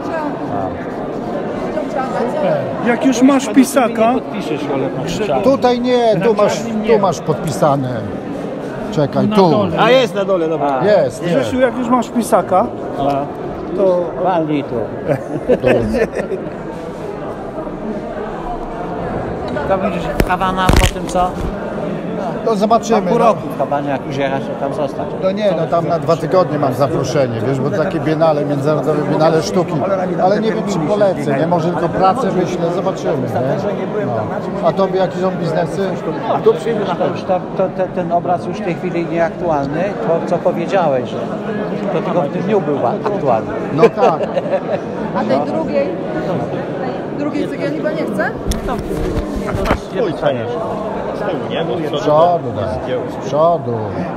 Super. Jak już masz pisaka, Tutaj nie, tu masz, tu masz podpisane. Czekaj, Na tu. dole. A jest na dole, dobra. Jest, Grzesiu, jest. jak już masz pisaka, to Walnij tu. To widzisz, Hawana po tym co? No zobaczymy. Pół No. roku w Hawanie, jak już jechać, to tam zostać. No nie, no tam na dwa tygodnie mam zaproszenie, wiesz, bo takie biennale, międzynarodowe biennale sztuki. Ale nie wiem, czy polecę, nie? Może tylko pracę wyślę, zobaczymy, nie? No. A tobie jakie są biznesy? A tu przyjmę to już to, to, te, ten obraz już w tej chwili nieaktualny, to co powiedziałeś, że to tylko w tym dniu był aktualny. No tak. A tej drugiej? Tej drugiej cegiełki pan nie chce? Z przodu, daj. Z przodu.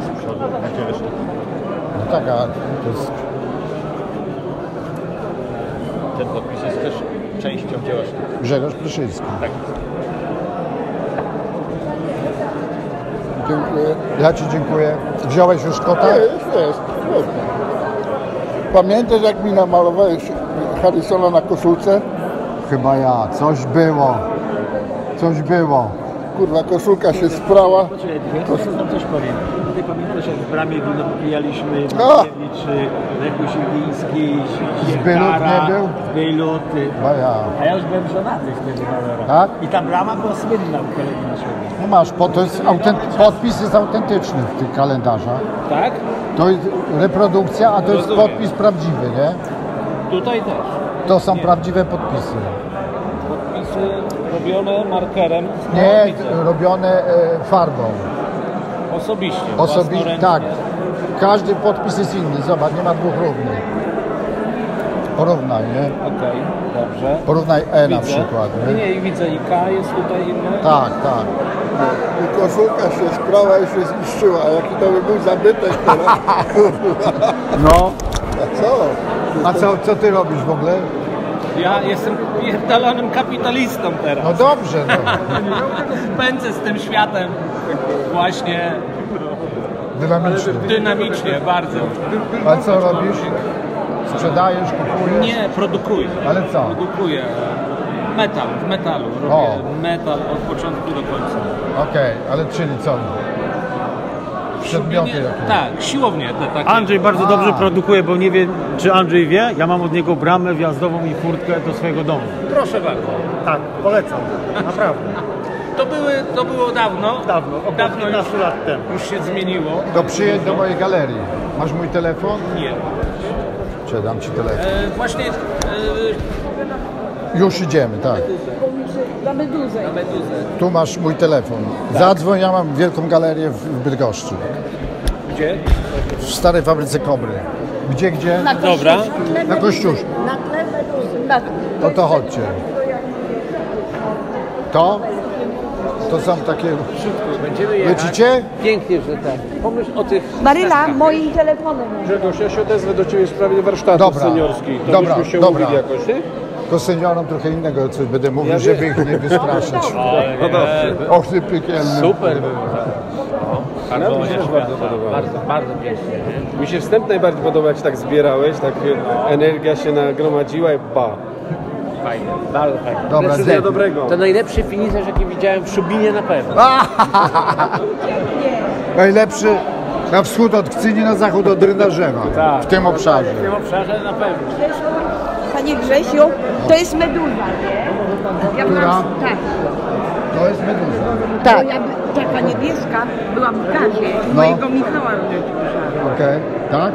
No tak, a to jest... Ten podpis jest też częścią dzieła sztuki. Grzegorz Plyszyński. Tak. Dziękuję. Ja Ci dziękuję. Wziąłeś już kota? Jest, jest. Pamiętasz, jak mi namalowałeś Harrisona na koszulce? Chyba ja. Coś było. Coś było. Kurwa, koszulka się sprała. Poczekaj, to wam coś powiem. Ty pamiętasz, jak w bramie wino popijaliśmy No. Mackiewicz, Lechu Siwiński, Zbylut nie był? Zbylut. Chyba ja. A ja już byłem żonaty wtedy, Walora. Tak? I ta brama była słynna u kolegi naszego. No masz, po, to jest autent, podpis jest autentyczny w tych kalendarzach. Tak? To jest reprodukcja, a to jest Rozumiem. podpis prawdziwy, nie? Tutaj też. To są prawdziwe podpisy. Podpisy robione markerem. Nie, Widzę. robione e, farbą. Osobiście. Osobiście, własnoręcznie. tak. Każdy podpis jest inny. Zobacz, nie ma dwóch równych. Porównaj, nie? Okej, dobrze. Porównaj E na Widzę. przykład, Nie, nie? nie, i widzę i K jest tutaj inny. Tak, tak. I koszulka się sprała i się zniszczyła. A jaki to by był zabytek teraz? Kurwa. No. A co? A co, co ty robisz w ogóle? Ja jestem pierdolonym kapitalistą teraz. No dobrze, no. Pędzę z tym światem właśnie Dynamicznie. dynamicznie, bardzo. A co robisz? Sprzedajesz, kupujesz? Nie, produkuję. Ale co? Produkuję metal, w metalu. Robię O. metal od początku do końca. Okej, ale czyli co? Przedmioty Nie, jakieś? tak, siłownie te takie. Andrzej bardzo A. dobrze produkuje, bo nie wiem, czy Andrzej wie, ja mam od niego bramę wjazdową i furtkę do swojego domu. Proszę bardzo. Tak, polecam, naprawdę. To, były, to było dawno. Dawno, około Dawno już, piętnaście lat temu. już się zmieniło. To przyjedź do mojej galerii. Masz mój telefon? Nie. Czy dam ci telefon? E, właśnie e, Już idziemy, tak. Na meduzę. Na meduzę. Tu masz mój telefon. Zadzwoń, ja mam wielką galerię w Bydgoszczy. Gdzie? W starej fabryce Kobry. Gdzie, gdzie? Na Dobra. Na Kościuszku. Na tle meduzy. Na, No to chodźcie. To? To są takie... Będziemy jechać. Lecicie? Pięknie, że tak. Pomyśl o tych... Maryla, moim telefonem. Grzegorz, ja się odezwę do Ciebie w sprawie warsztatów Dobra. seniorskich. To Dobra, byśmy się dobra. umówili jakoś, nie? To seniorom trochę innego coś będę mówił, Ja żeby wiem. ich nie wystraszyć. No dobrze. Ochty piekielny. Super było. Bardzo, mi się też bardzo podobało. Bardzo, bardzo pięknie. Mi się wstęp najbardziej podoba, jak się tak zbierałeś, tak energia się nagromadziła i ba. Fajnie, bardzo fajnie. Dobra, Wszystkiego dobrego. To najlepszy finisarz, jaki widziałem w Szubinie na pewno. Najlepszy na wschód od Kcyni, na zachód od Rynarzewa. Tak. W tym obszarze. W tym obszarze na pewno. Panie Grzesiu, to jest meduza, nie? Ja Która? byłam, tak, To jest meduza. tak. Ja, by- taka niebieska, byłam w gazie No. mojego Michała Rudecza. Okej, tak?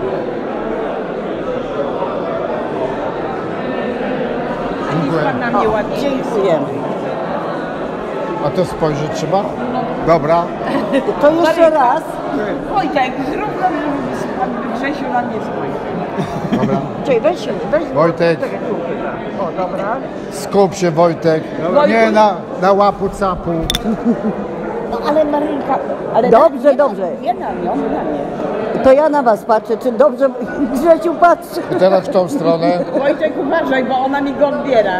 Dziękuję. Na mnie ładnie. Dziękujemy. A to spojrzeć trzeba? Dobra. To jeszcze raz. Wojtek, zrób nam, żeby pan Grzesiu na mnie spojrzał. Dobra. Czekaj, weź, weź. Wojtek, O, dobra. skup się Wojtek. Nie na, na łapu capu. No, ale Marynka, ale Dobrze, nie dobrze. Na, nie na nią, na mnie. To ja na was patrzę, czy dobrze Grzesiu patrzy. I teraz w tą stronę. Wojtek, uważaj, bo ona mi go odbiera.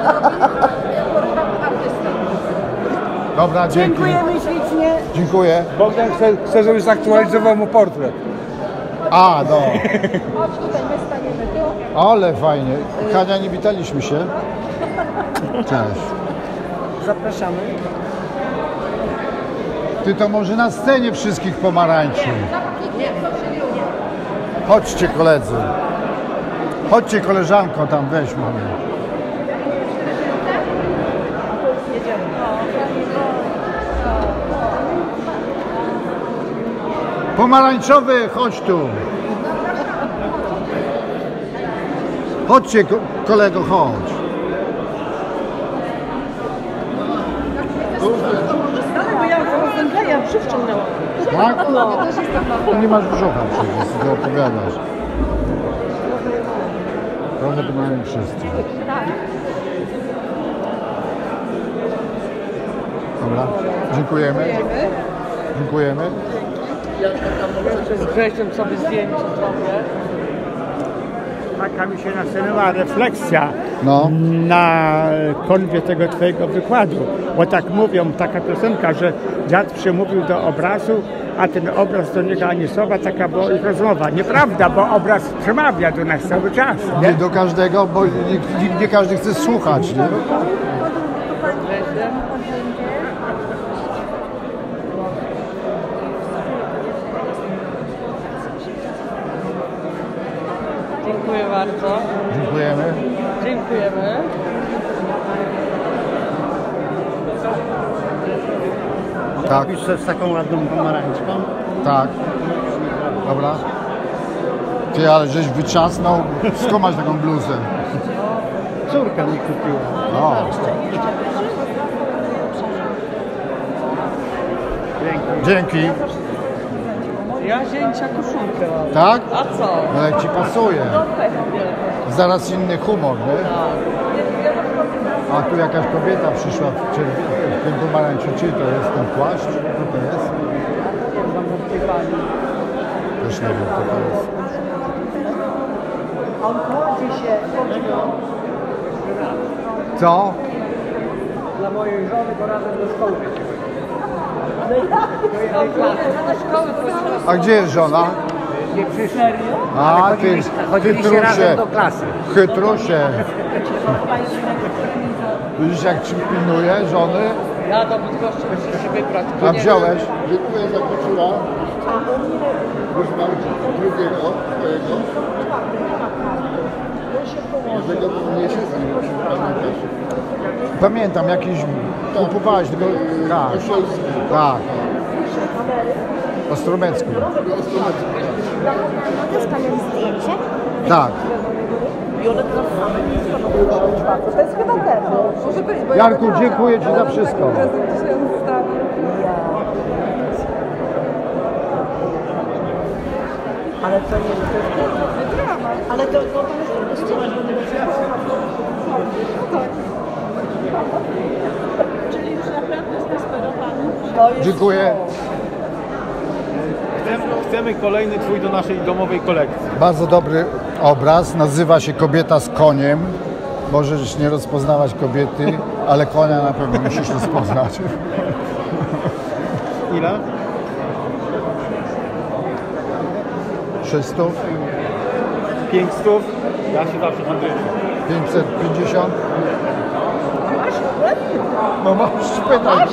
Dobra, dzięki. Dziękujemy ślicznie. Dziękuję. Bogdan chce, chce, żebyś zaktualizował mu portret. A, no. Chodź tutaj, my staniemy tu. Ale fajnie. Hania, nie witaliśmy się. Cześć. Zapraszamy. Ty to może na scenie wszystkich pomarańczy. Chodźcie koledzy. Chodźcie koleżanko, tam weź mnie. Pomarańczowy, chodź tu. Chodźcie ko- kolego, chodź. Bo ja zaraz ja przywciągnęłam. Tak? No. Nie masz brzucha przecież, ty opowiadasz. Trochę to mają wszyscy. Dobra, dziękujemy. Dziękujemy. Z Grzesiem sobie zdjęcie zrobię. Taka mi się nasunęła refleksja No. na konwie tego twojego wykładu. Bo tak mówią, taka piosenka, że dziad przemówił do obrazu, a ten obraz do niego ani słowa, taka była ich rozmowa. Nieprawda, bo obraz przemawia do nas cały czas. Nie do każdego, bo nie, nie, nie każdy chce słuchać, nie? Dziękuję bardzo. Dziękujemy. Dziękujemy. Tak. Piszę z taką ładną pomarańczką. Tak. Dobra. Ty, ale żeś wyczasnął. Skąd masz taką bluzę? Córka mi kupiła. No. Dzięki. Ja zięcia koszulkę mam. Tak? A co? No jak ci pasuje. No pewnie. Zaraz inny humor, nie? A tu jakaś kobieta przyszła w, czerw- w tym pomarańczu. Czy to jest ten płaszcz? Co to jest? Też nie wiem, co to jest. On kładzie się Co? dla mojej żony, bo razem do szkoły będziemy. Do szkoły poszła. A gdzie jest żona? Nie przyszła. Serio? A, ty, chodziliście razem chytrusie. do klasy. Chytrusie. Widzisz, jak ci pilnuje żony? Ja do Bydgoszczy będę się wybrać. A wziąłeś? Dziękuję za koszula. Już mam drugiego twojego. Jednego mniejsze z nim, pamiętasz? Pamiętam, jakiś kupowałeś tylko... Tak, tak. Ostromecku. Mogę z panem zdjęcie? Tak. i one teraz same nie zgodzą. To jest chyba ten. Może być, bo Jarku, dziękuję Ci za wszystko. Ale to nie jest drama. Ale to, no, to jest czyli już naprawdę zdesperowany. Dziękuję. Chcemy, chcemy kolejny Twój do naszej domowej kolekcji. Bardzo dobry obraz. Nazywa się Kobieta z koniem. Możesz nie rozpoznawać kobiety, ale konia na pewno musisz rozpoznać. Ile? sześć stów? pięć stów? Ja się zawsze handluję. pięćset pięćdziesiąt? No masz, pytaj.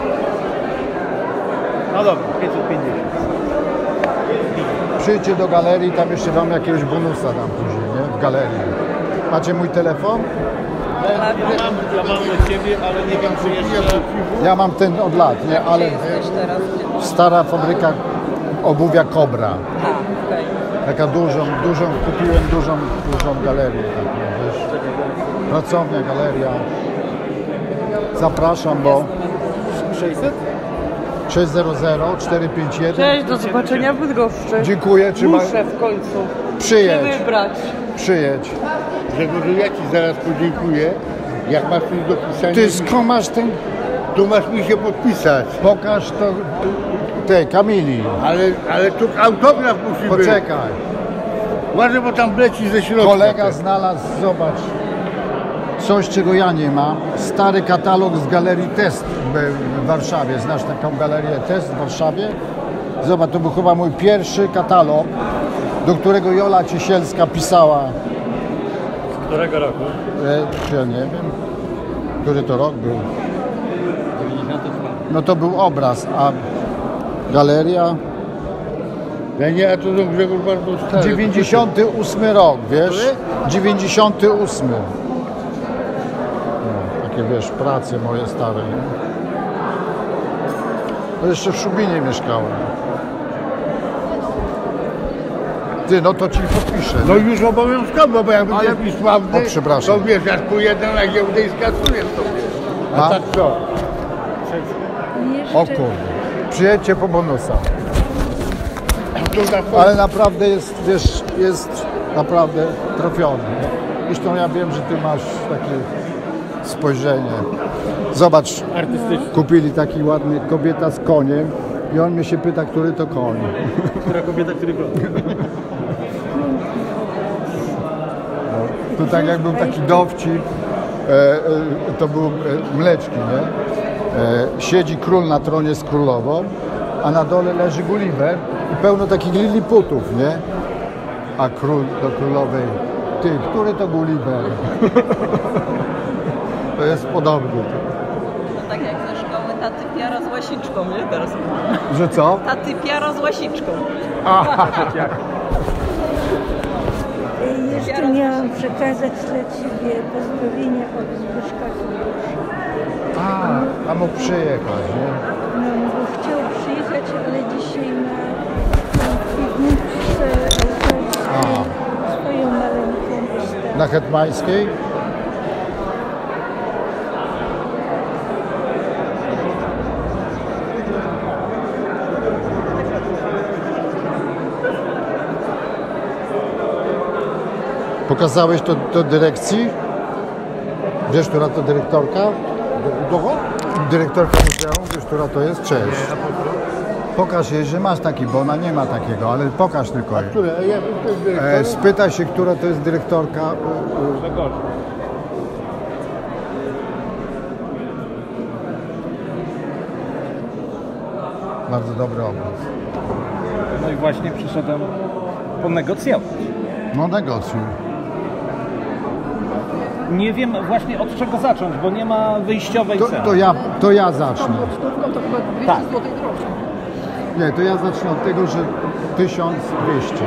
No dobra, pięćset pięćdziesiąt. Przyjdźcie do galerii, tam jeszcze wam jakiegoś bonusa dam później, nie? W galerii. Macie mój telefon? Ja mam, ja mam do Ciebie, ale nie wiem, czy jeszcze... Ja mam ten od lat, nie? Ale stara fabryka obuwia Kobra. Taka dużą, dużą, kupiłem dużą, dużą galerię taką, wiesz. Pracownia, galeria. Zapraszam, bo... sześćset? sześćset cztery pięć jeden. Cześć, do zobaczenia w Bydgoszczy. Dziękuję, trzymaj. Muszę w końcu Przyjedź. się wybrać. Przyjedź. Grzegorzu, ja Ci zaraz podziękuję. Jak masz coś do pisania... Ty skąd masz ten... Tu masz mi się podpisać. Pokaż to... Tej, Kamili. Ale, ale tu autograf musi być. Poczekaj. Uważaj, bo tam leci ze środka. Kolega znalazł, zobacz, coś, czego ja nie mam. Stary katalog z galerii Test w Warszawie. Znasz taką galerię Test w Warszawie? Zobacz, to był chyba mój pierwszy katalog, do którego Jola Ciesielska pisała. Z którego roku? E, ja nie wiem, który to rok był. No to był obraz, a galeria... Ja nie, a to są Grzegorz bardzo stary. dziewięćdziesiąty ósmy rok, wiesz? dziewięćdziesiąty ósmy. No, takie, wiesz, prace moje stare. Nie? To jeszcze w Szubinie mieszkałem. Ty, no to ci podpiszę. No już obowiązkowo, bo jak będzie Ale... jakiś sławny, o, przepraszam. to wiesz, jak pójdę na giełdę i skasuję to. A Mam? tak co? O kurde. Przyjedźcie po bonusa. Ale naprawdę jest, wiesz, jest naprawdę trafiony. Zresztą ja wiem, że ty masz takie spojrzenie. Zobacz, kupili taki ładny kobieta z koniem i on mnie się pyta, który to koń. Która kobieta, który koń? To tak jak był taki dowcip, e, e, to był e, Mleczki, nie? E, siedzi król na tronie z królową, a na dole leży Gulliver i pełno takich liliputów, nie? A król do królowej, ty, który to Gulliver? To jest podobny. No tak jak ze szkoły taty piara z łasiczką, nie? Teraz. Że co? Taty piara z łasiczką. Aha, jak? Jeszcze miałam przekazać dla Ciebie pozdrowienia od Zbyszka Kubusia. A, a mógł przyjechać, nie? No, bo chciał przyjechać, ale dzisiaj ma w piwniczce swoją maleńką postawę. Na Hetmańskiej? Pokazałeś to do dyrekcji? Wiesz, która to dyrektorka? Kogo? Dyrektorka muzeum, wiesz, która to jest? Cześć. Pokaż jej, że masz taki, bo ona nie ma takiego, ale pokaż tylko jej. Które? Ja jestem E, spytaj się, która to jest dyrektorka. Grzegorza. Bardzo dobry obraz. No i właśnie przyszedłem ponegocjować. No negocjuj. Nie wiem właśnie od czego zacząć, bo nie ma wyjściowej To, ceny. to, ja, to ja zacznę. Stówką to chyba dwieście Tak. złotych drożej. Nie, to ja zacznę od tego, że tysiąc dwieście.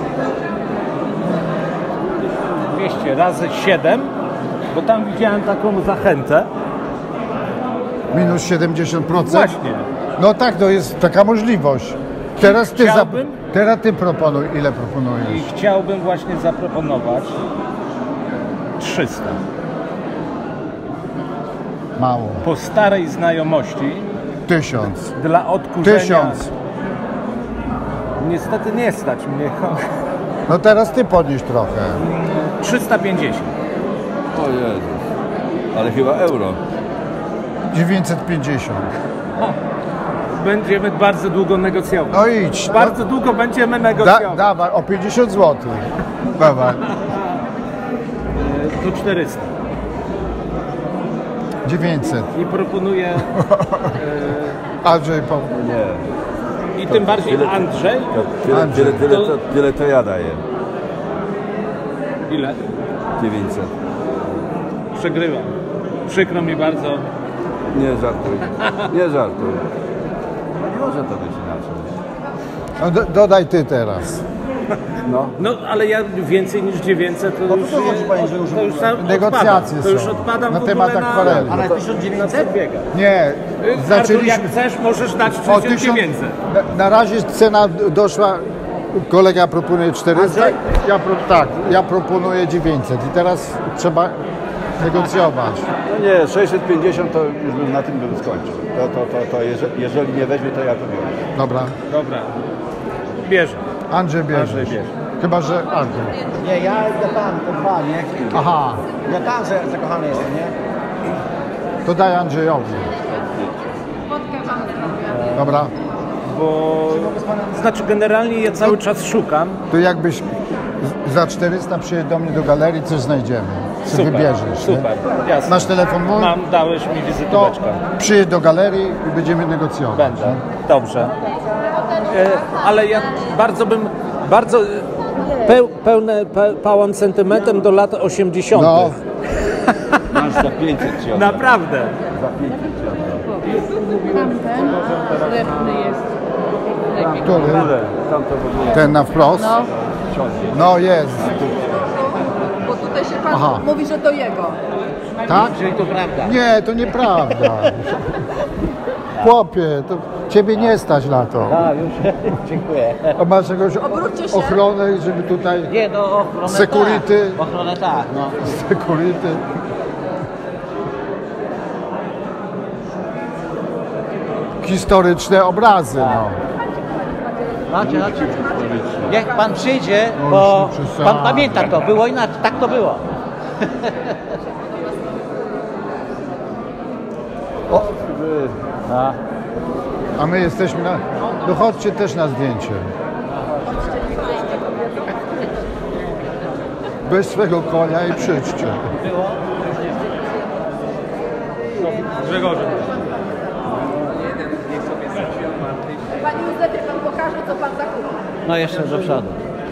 dwieście razy siedem, bo tam widziałem taką zachętę. Minus siedemdziesiąt procent? Właśnie. No tak, to jest taka możliwość. Teraz ty, za, Chciałbym- teraz ty proponuj, ile I proponujesz? chciałbym właśnie zaproponować trzysta. Mało. Po starej znajomości Tysiąc. dla odkurzenia. Tysiąc. Niestety nie stać mnie. No teraz ty podnieś trochę. trzysta pięćdziesiąt. O Jezus. Ale chyba euro. dziewięćset pięćdziesiąt. Będziemy bardzo długo negocjować. No idź. Bardzo no. długo będziemy Da, negocjować. dawaj, o pięćdziesiąt złotych. Dawaj. Tu czterysta. dziewięćset. I proponuję... e, Andrzej, po... Nie. I tym bardziej tyle, Andrzej. To tyle, Andrzej. tyle, tyle, To- to, tyle to ja daję. Ile? dziewięćset. Przegrywam. Przykro mi bardzo. Nie żartuj. Nie żartuj. Nie może to być inaczej. No, do, dodaj ty teraz. No. No, ale ja więcej niż dziewięćset to No to już... co chodzi, panie, że już to już sam negocjacje odpadam. To już są odpadam na w temat ogóle akwareli. na, Ale na, tysiąc dziewięćset? biega. Nie, Artur, zaczęliśmy... jak chcesz, możesz dać O tysiąc dziewięćset. Na, na razie cena doszła, kolega proponuje czterysta, ja, pro, tak, ja proponuję dziewięćset i teraz trzeba negocjować. No nie, sześćset pięćdziesiąt to już bym na tym bym skończył. To, to, to, to jeżeli, jeżeli nie weźmie, to ja to biorę. Dobra. Dobra. Bierze. Andrzej bierze. Andrzej bierze. Chyba, że Andrzej. Nie, ja ja tam, to dwa, nie? Aha, Ja tam za- zakochany jestem, nie? to daj Andrzejowi. Dobra. Bo... Znaczy generalnie ja cały czas szukam. To jakbyś z- za czterysta przyjedź do mnie do galerii, coś znajdziemy. Co Super, wybierzesz. super, nie? jasne. Masz telefon mój? Mam, dałeś mi To wizytóweczkę. przyjedź do galerii i będziemy negocjować. Będę. Dobrze. E, ale ja bardzo bym, bardzo peł, pełne, pe, pałam sentymentem do lat osiemdziesiątych. No. Masz za pięćset ci oddam. Naprawdę. Za pięćset ci oddam. Tamten srebrny jest. Lepiej. Który? Tam to w ogóle... Ten na wprost? No. No jest. Bo tutaj się pan Aha. mówi, że to jego. Tak? Czyli to prawda. Nie, to nieprawda. Chłopie, to ciebie nie stać na to. Tak, już. Dziękuję. A masz jakąś Obróćcie się. ochronę, żeby tutaj... Nie, no ochronę Security. tak. Ochronę tak, no. Security. Historyczne obrazy, no. Macie, macie. Niech pan przyjdzie, No, bo już nie przesadzaj. pan pamięta to, było inaczej, tak to było. O, A. a my jesteśmy na... No chodźcie też na zdjęcie. Bez swego konia i przyjdźcie. Grzegorzu. Panie Józefie, pan pokaże, co pan zakupił. No jeszcze do przodu.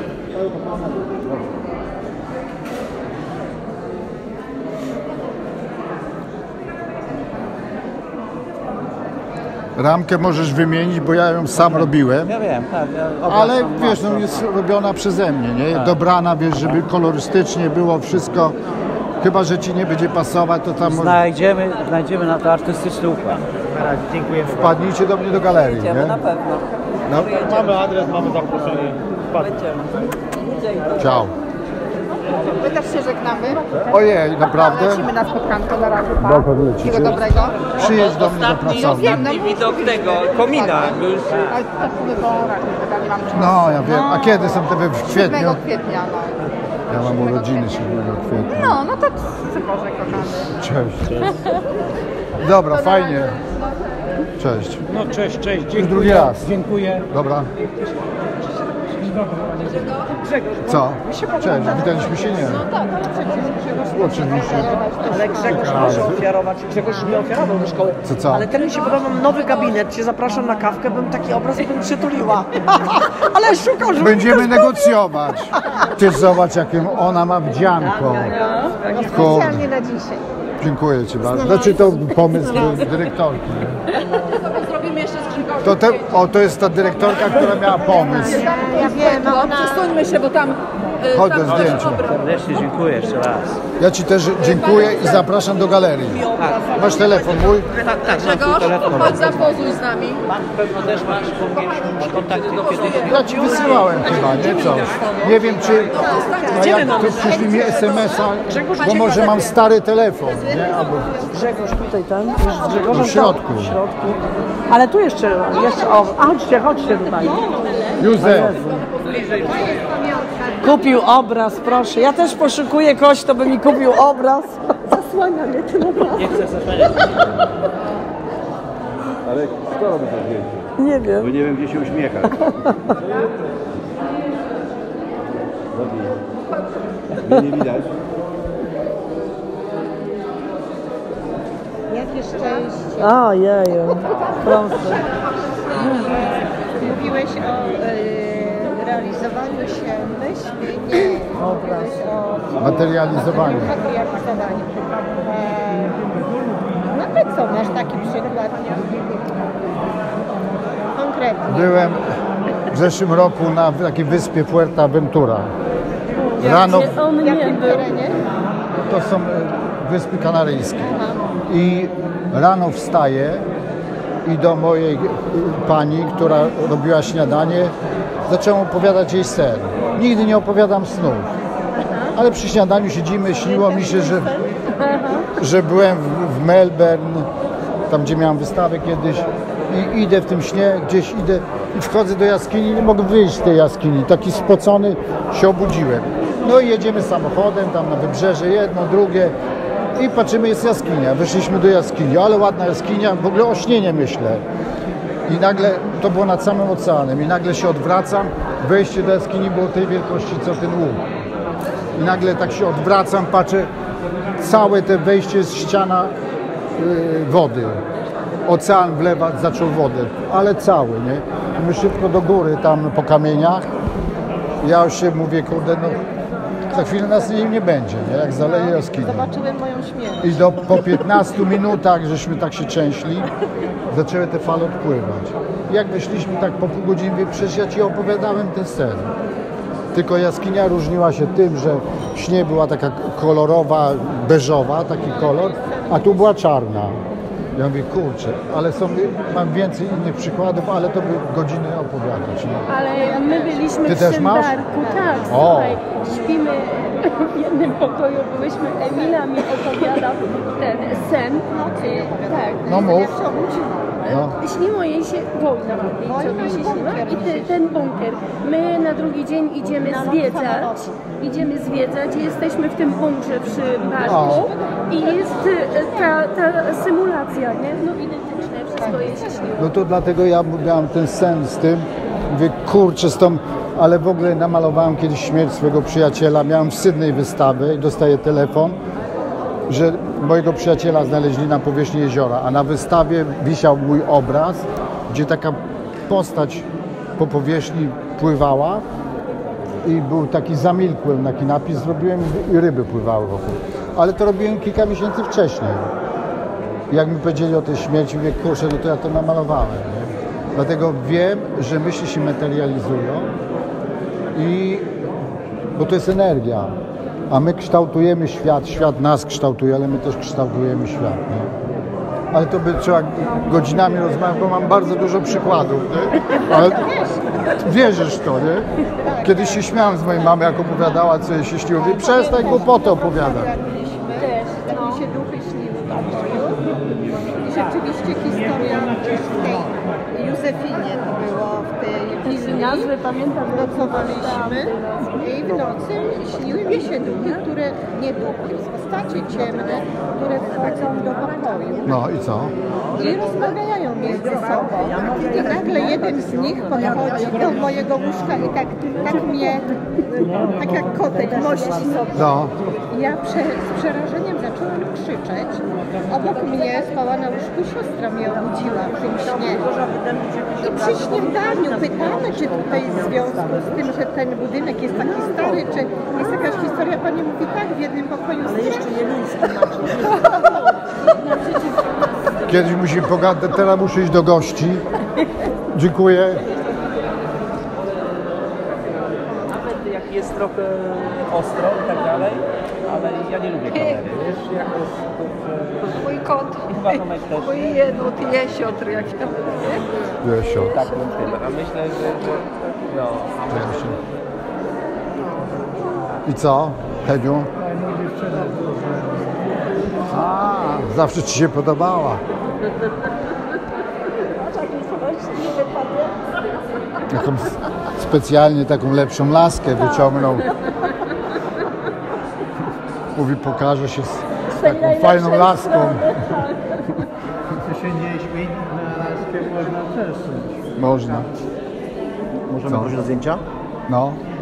Ramkę możesz wymienić, bo ja ją sam robiłem. Ja wiem, tak. Ja obraz Ale mam, wiesz, mam, no jest robiona przeze mnie, nie? Tak. Dobrana, wiesz, żeby kolorystycznie było wszystko. Chyba, że ci nie będzie pasować, to tam może... Znajdziemy, znajdziemy na to artystyczny układ. Dziękuję. Wpadnijcie do mnie do galerii, nie? pewno. No. Mamy adres, mamy zaproszenie. Ciao. My też się żegnamy. Ojej, naprawdę? Lecimy na spotkanko na razie. Pa. Dokąd lecicie? Wszystkiego dobrego. Przyjedź do mnie do pracowni. Ostatni widok tego komina. Ale tak sobie po nie mam czasu. No, ja wiem. A kiedy są te w kwietniu? siódmego kwietnia, no. Ja mam urodziny siódmego kwietnia. No, no to co Boże, kochany. Cześć. Dobra, fajnie. Cześć. No cześć, cześć. Już Dziękuję. drugi raz. Dziękuję. Dobra. Co? Cześć, witaliśmy się, nie? Oczywiście. Ale Grzegorz może ofiarować. Grzegorz nie ofiarował do szkoły. Co, co? Ale ten mi się podoba, mam nowy gabinet, cię zapraszam na kawkę, bym taki obraz bym przytuliła. Ale szukał, żeby... Będziemy negocjować. Ty zobacz, jakim ona ma wdzianko. Specjalnie na dzisiaj. Dziękuję ci bardzo. Znaczy to pomysł dyrektorki. Zrobimy jeszcze z Grzegorzem. To te, o, to jest ta dyrektorka, która miała pomysł. Ja wiem, no przesuńmy się, bo tam y, Chodź do tam zdjęcia. obraz. Serdecznie dziękuję jeszcze raz. Ja Ci też dziękuję i zapraszam do galerii. Masz telefon mój? Tak, tak, mam swój Grzegorz, telefon. chodź zapozuj z nami. Pan pewno też masz, bo mieliśmy już kontakty kiedyś. Ja Ci wysyłałem chyba, nie? Co? Nie wiem, czy... A jak tu przyszli mi es em es a, bo może mam stary telefon, nie? Albo Grzegorz tutaj ten, z Grzegorzem w środku. tam, w środku. Ale tu jeszcze, jeszcze, o, chodźcie, chodźcie tutaj. Józef. Kupił obraz, proszę. Ja też poszukuję kogoś, kto by mi kupił obraz. Zasłania mnie ten obraz. Nie chcę zasłaniać. Ale kto robi to zdjęcie? Nie wiem. Bo nie wiem, gdzie się uśmiecha. Mnie nie widać. Jakie szczęście. Ojeju, proszę. Mówiłeś o y, realizowaniu się myśli, nie. Mówiłeś o Materializowaniu. materializowaniu. E, no to co, masz taki przykład? Konkretnie. Byłem w zeszłym roku na takiej wyspie Fuerteventura. Rano, W jakim terenie? to są e, Wyspy Kanaryjskie. I rano wstaję i do mojej e, pani, która robiła śniadanie, zacząłem opowiadać jej sen. Nigdy nie opowiadam snów. Ale przy śniadaniu siedzimy, śniło mi się, że, że byłem w, w Melbourne, tam gdzie miałem wystawę kiedyś i idę w tym śnie, gdzieś idę i wchodzę do jaskini, nie mogę wyjść z tej jaskini, taki spocony się obudziłem. No i jedziemy samochodem tam na wybrzeże, jedno, drugie i patrzymy, jest jaskinia. Wyszliśmy do jaskini, ale ładna jaskinia, w ogóle o śnienie myślę. I nagle, to było nad samym oceanem i nagle się odwracam, wejście do jaskini było tej wielkości co ten łuk. I nagle tak się odwracam, patrzę, całe te wejście jest ściana yy, wody. Ocean wlewać zaczął wodę, ale cały, nie? My szybko do góry tam po kamieniach. Ja już się mówię, kurde, no za chwilę nas nie, nie będzie, nie? Jak zaleje jaskinię. Zobaczyłem moją śmierć. I do, po piętnastu minutach, żeśmy tak się trzęśli, zaczęły te fale odpływać. I jak wyszliśmy tak po pół godziny, mówię, przecież ja Ci opowiadałem ten sen. Tylko jaskinia różniła się tym, że w śnie była taka kolorowa, beżowa, taki kolor, a tu była czarna. Ja mówię, kurczę, ale są, mam więcej innych przykładów, ale to by godziny opowiadać. Nie? Ale my byliśmy Ty w też masz? Szymbarku, tak, O. słuchaj, śpimy w jednym pokoju, byłyśmy, Emila mi opowiada ten sen, tak, No mów. no. Śniło jej się wojna, co mi się śniła i te, ten bunkier. My na drugi dzień idziemy zwiedzać, idziemy zwiedzać i jesteśmy w tym bunkrze przy barku i jest e, ta, ta symulacja, nie? No identyczne, wszystko jej się śniło. No to dlatego ja miałem ten sen z tym, mówię, kurczę, z tą, ale w ogóle namalowałem kiedyś śmierć swojego przyjaciela, miałem w Sydney wystawę i dostaję telefon, że mojego przyjaciela znaleźli na powierzchni jeziora, a na wystawie wisiał mój obraz, gdzie taka postać po powierzchni pływała i był taki zamilkłem, taki napis zrobiłem i ryby pływały wokół. Ale to robiłem kilka miesięcy wcześniej. Jak mi powiedzieli o tej śmierci, mówię, kurczę, no to ja to namalowałem. Nie? Dlatego wiem, że myśli się materializują i bo to jest energia. A my kształtujemy świat, świat nas kształtuje, ale my też kształtujemy świat. Nie? Ale to by trzeba godzinami rozmawiać, bo mam bardzo dużo przykładów. Nie? Ale wierzysz w to, nie? Kiedyś się śmiałem z mojej mamy, jak opowiadała, co jej się śniło. Mówię, przestań głupoty opowiadać. Też, tak mi się duchy śniły w pokoju. I rzeczywiście historia w tej Józefinie to było, w tej wizji. Nazwy pamiętam. Nocowaliśmy i w nocy śniły mi się duchy, które, nie duchy, postacie ciemne, które wchodzą do pokoju. No i co? I rozmawiają między sobą. I nagle jeden z nich podchodzi do mojego łóżka i tak, tak mnie, tak jak kotek, mości sobie. No. Ja prze, z przerażeniem zaczęłam krzyczeć. Obok mnie spała na łóżku siostra, mnie obudziła w tym śnie. I przy śniadaniu pytamy, czy tutaj w związku z tym, że ten budynek jest taki stary, czy jest jakaś historia. Pani mówi, tak, w jednym pokoju. Ale jeszcze jeluński macie. Kiedyś musimy pogadać, teraz muszę iść do gości. Dziękuję. Nawet jak jest trochę ostro i tak dalej, ale ja nie lubię kamery. Wiesz, jakoś... kurczę, Mój kot. I chyba Tomek też. Mój jenut, jesiotr, jak się mówi. Jesiotr. Tak, a myślę, że... że no, a myślę, że... I co, Heniu? A, zawsze ci się podobała. Taką specjalnie taką lepszą laskę wyciągnął. Mówi, pokaże się z taką fajną laską. To się nie śmiej, na laskę można też. Można. Możemy Co? wrócić do zdjęcia? No.